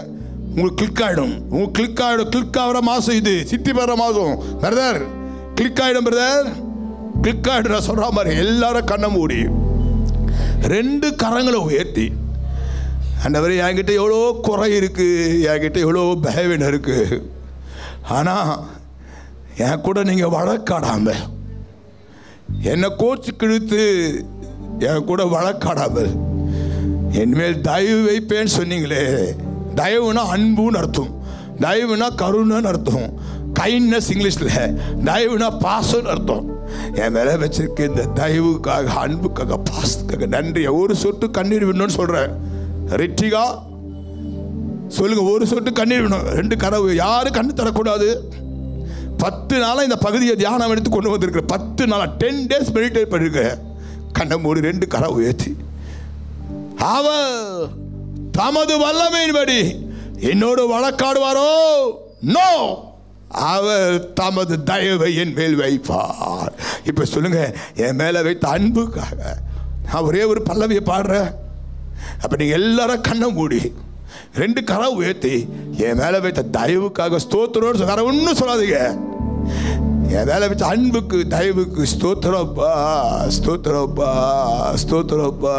உங்களுக்கு கிளிக் ஆகிடும். உங்களுக்கு கிளிக் ஆகிடும். கிளிக் ஆகிற மாதம் இது, சித்தி பெற மாதம். பிரதர் கிளிக் ஆகிடும். பிரதர் கிளிக் ஆகிடும் சொல்கிற மாதிரி எல்லாரும் கண்ணை மூடி ரெண்டு கரங்களை உயர்த்தி, ஆண்டவரே என்கிட்ட எவ்வளோ குறை இருக்குது, என்கிட்ட எவ்வளோ பலவீனம் இருக்குது, ஆனால் என் கூட நீங்கள் வழக்காடாமல், என்னை கோச்சு கிழித்து என் கூட வழக்காடாமல் என்மேல் தயவு வைப்பேன்னு சொன்னீங்களே. தயவுனா அன்புன்னு அர்த்தம், தயவுனா கருணைன்னு அர்த்தம், கைண்ட்னஸ் இங்கிலீஷில், தயவுனா பாசம்னு அர்த்தம். என் மேலே வச்சிருக்க இந்த தயவுக்காக, அன்புக்காக, பாசத்துக்காக நன்றி. ஒரு சொட்டு கண்ணீர் விடணும்னு சொல்கிறேன். ரிட்டிகா சொல்லுங்க, ஒரு சொட்டு கண்ணீர் விடணும். ரெண்டு கனவு யாரும் கண்ணு தரக்கூடாது. பத்து நாளாக இந்த பகுதியை தியானம் எடுத்து கொண்டு வந்திருக்கிற, பத்து நாளாக டென் டேஸ் மெடிடேட் பண்ணிருக்க. கண்ணை மூடி ரெண்டு கனவு உயர்த்தி, அவர் தமது வல்லமையின்படி என்னோடு வழக்காடுவாரோ? நோ, அவர் தமது தயவை என் மேல் வைப்பார். இப்ப சொல்லுங்க, என் மேல வைத்த அன்புக்காக நான் ஒரே ஒரு பல்லவியை பாடுறேன். அப்ப நீங்க எல்லாரும் கண்ணை மூடி ரெண்டு கரம் உயர்த்தி, என் மேல வைத்த தயவுக்காக ஸ்தோத்திரம். வேற ஒன்றும் சொல்லாதீங்க. என் மேல வச்ச அன்புக்கு, தயவுக்கு ஸ்தோத்திரப்பா, ஸ்தோத்திரப்பா, ஸ்தோத்திரப்பா.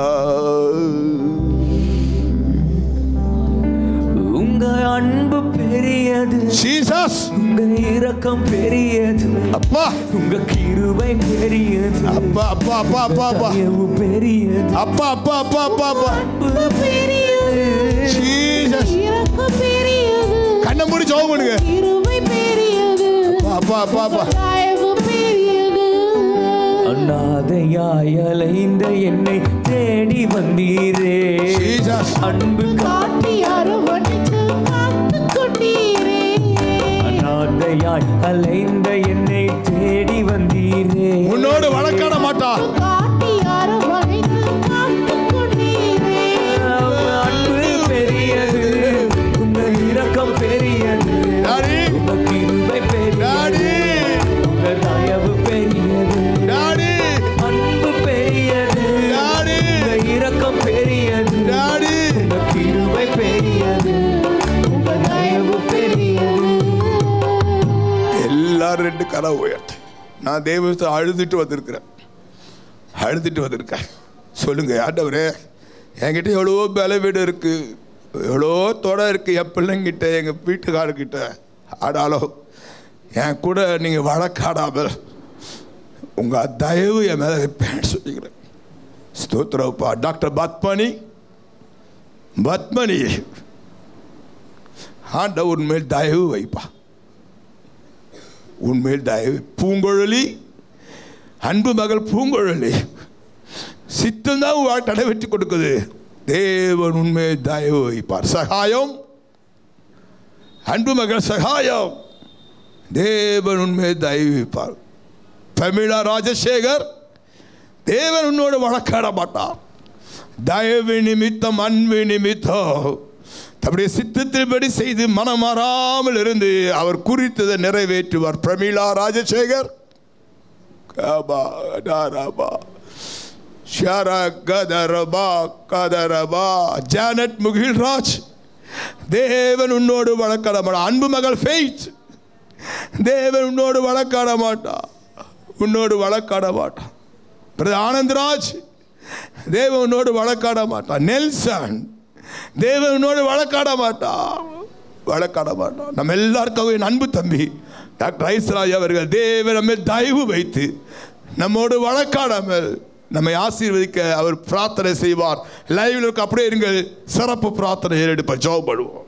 உங்க அன்பு பெரியது ஜீசஸ், உங்க இரக்கம் பெரியது அப்பா, உங்க கிருபை பெரியது அப்பா, அப்பா, அப்பா, அப்பா, அப்பா, பெரியது அப்பா, அப்பா, அப்பா, அப்பா, அப்பா, அன்பு பெரியது, ஜீசஸ், இரக்கம் பெரியது, கண்ணை மூடி ஜெபம் பண்ணுங்க. கிருபை பெரியது, அப்பா, அப்பா, அப்பா, தயவு பெரியது. அநாதையாய் அலைந்த என்னை தேடி வந்தீரே ஜீசஸ், அன்பு காட்டி அரவணைத்து காத்துக் கொண்டீரே. அநாதையாய் அலைந்த என்னை தேடி வந்தீரே. உன்னோடு வழக்காட மாட்டா. காட்டி அரவணைத்து காத்துக் கொண்டீரே. அன்பு பெரியது, உங்க இரக்கம் பெரியது, உங்க கிருபை பெரியது, உங்க தயவு பெரியது, அன்பு பெரியது, உங்க இரக்கம் பெரியது, உங்க கிருபை பெரியது, உங்க தயவு பெரியது. எல்லாரும் ரெண்டு கரை உயர்த்து. நான் தெய்வத்தை அழுதுட்டு வந்திருக்கிறேன், அழுதுட்டு வந்திருக்கேன். சொல்லுங்க, ஆண்டவரே என்கிட்ட எவ்வளோ பலவீனம் இருக்கு, எவ்வளோ தொடை இருக்கு என் பிள்ளைங்கிட்ட, எங்கள் வீட்டுக்காரர்கிட்ட. ஆனாலும் என் கூட நீங்கள் வழக்காடாமல் உங்கள் தயவு என் மேலே வைப்பேன்னு சொல்லிக்கிறேன். ஸ்தோத்திரப்பா. டாக்டர் பத்மணி, பத்மணி ஆண்டவர் உண்மையில் தயவு வைப்பா, உண்மையில் தயவு. பூங்குழலி, அன்பு மகள் பூங்குழலி, சித்தம் தான் தடை வெற்றி கொடுக்குது. தேவன் உண்மையில் தயவு வைப்பார். சகாயம், அன்பு மகள் சகாயம், தேவன் உண்மையில் தயவு வைப்பார். தமிழா ராஜசேகர், தேவன் உன்னோடு வழக்காட மாட்டார். தயவு நிமித்தம், அன்பு நிமித்தம் தம்முடைய சித்தத்தின்படி செய்து மனம் மாறாமல் இருந்து அவர் குறித்ததை நிறைவேற்றுவார். பிரமிளா ராஜசேகர், ஜானட் முகில்ராஜ், தேவன் உன்னோடு வழக்காட மாட்டார். அன்பு மகள் ஃபெய்த், தேவன் உன்னோடு வழக்காட மாட்டார், உன்னோடு வழக்காட மாட்டான். ஆனந்த்ராஜ், தேவன் உன்னோடு வழக்காட மாட்டான். நெல்சன், தேவன் உன்னோடு வழக்காட மாட்டான், வழக்காட மாட்டான். நம்ம எல்லாருக்காக என் அன்பு தம்பி டாக்டர் ஐஸ்ராஜ் அவர்கள் தேவன் நம்ம தயவு வைத்து நம்மோடு வழக்காடாமல் நம்மை ஆசீர்வதிக்க அவர் பிரார்த்தனை செய்வார். லைவ்ல இருக்க அப்படியே இருங்கள், சிறப்பு பிரார்த்தனை ஏறெடுப்ப ஜெபப்படுவோம்.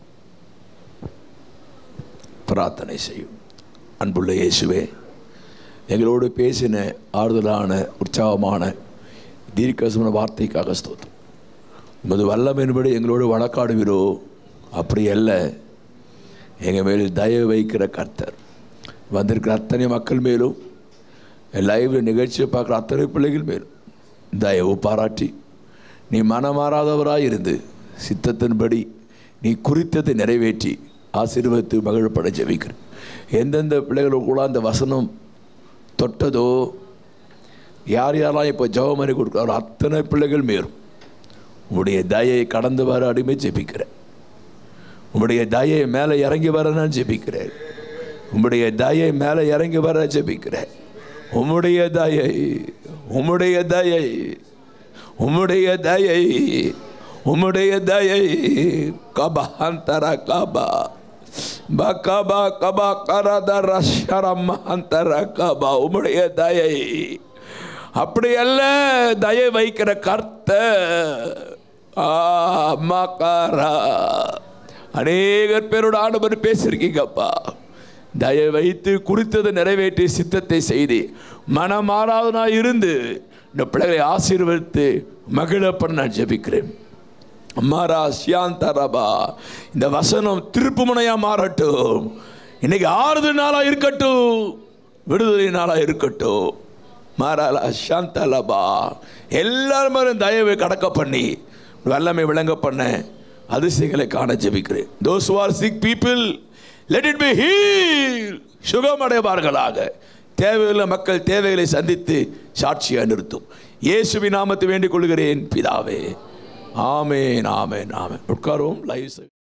பிரார்த்தனை செய்யும். அன்புள்ள இயேசுவே, எங்களோடு பேசின ஆறுதலான உற்சாகமான தீர்க்கசமான வார்த்தைக்காக ஸ்தோத்திரம். உமது வல்லமையின்படி எங்களோடு வழக்காடுவீரோ? அப்படி அல்ல, எங்கள் மேல் தயவு வைக்கிற கர்த்தர். வந்திருக்கிற அத்தனை மக்கள் மேலும், லைவில் நிகழ்ச்சியை பார்க்குற அத்தனை பிள்ளைகள் மேலும் தயவு பாராட்டி நீ மனமாறாதவராக இருந்து சித்தத்தின்படி நீ குறித்ததை நிறைவேற்றி ஆசீர்வதித்து மகிழ்ப்பட ஜெபிக்கிறேன். எந்தெந்த பிள்ளைகளும் கூட அந்த வசனம் தொட்டதோ, யார் யாரெல்லாம் இப்போ ஜெபமணி கொடுக்குறாரோ அத்தனை பிள்ளைகள் மேலும் உடைய தயை கடந்து வர அடிமை ஜெபிக்கிறேன். உம்முடைய தயை மேலே இறங்கி வர நான் ஜெபிக்கிறேன். உம்முடைய தயை மேலே இறங்கி வர ஜெபிக்கிறேன். உம்முடைய தயை, உம்முடைய தயை, உம்முடைய தயை, உம்முடைய தயை. கபா அந்தரா கபா பகபா கபா கரதர ஷரம் அந்தரா கபா. உம்முடைய தயை அப்படி அல்ல, தயை வைக்கிற கர்த்தர். ஆமாக்காரா அநேகர் பேரோட ஆண்டவர் பேசியிருக்கீங்கப்பா. தயை வைத்து குறித்ததை நிறைவேற்றி சித்தத்தை செய்து மனமாறாதனாய் இருந்து இந்த பிள்ளைகளை ஆசீர்வதித்து மகிழப்பட நான் ஜெபிக்கிறேன். மாறா சியாந்தரபா, இந்த வசனம் திருப்பு முனையா மாறட்டும். இன்னைக்கு ஆறுதல் நாளா இருக்கட்டும், விடுதலை நாளா இருக்கட்டும். மாறாலா சாந்தலபா, எல்லாரும் தயவை கடக்க பண்ணி வல்லமை விளங்க பண்ண அதிசயங்களை காண ஜெபிக்கிறேன். those who are sick people, let it be healed. சுகம் அடைவார்களாக. தேவையுள்ள மக்கள் தேவைகளை சந்தித்து சாட்சியாக நிறுத்தும். இயேசுவின் நாமத்தை வேண்டிக் கொள்கிறேன் பிதாவே. ஆமென், ஆமென், ஆமென். உட்காருவோம். லைவ்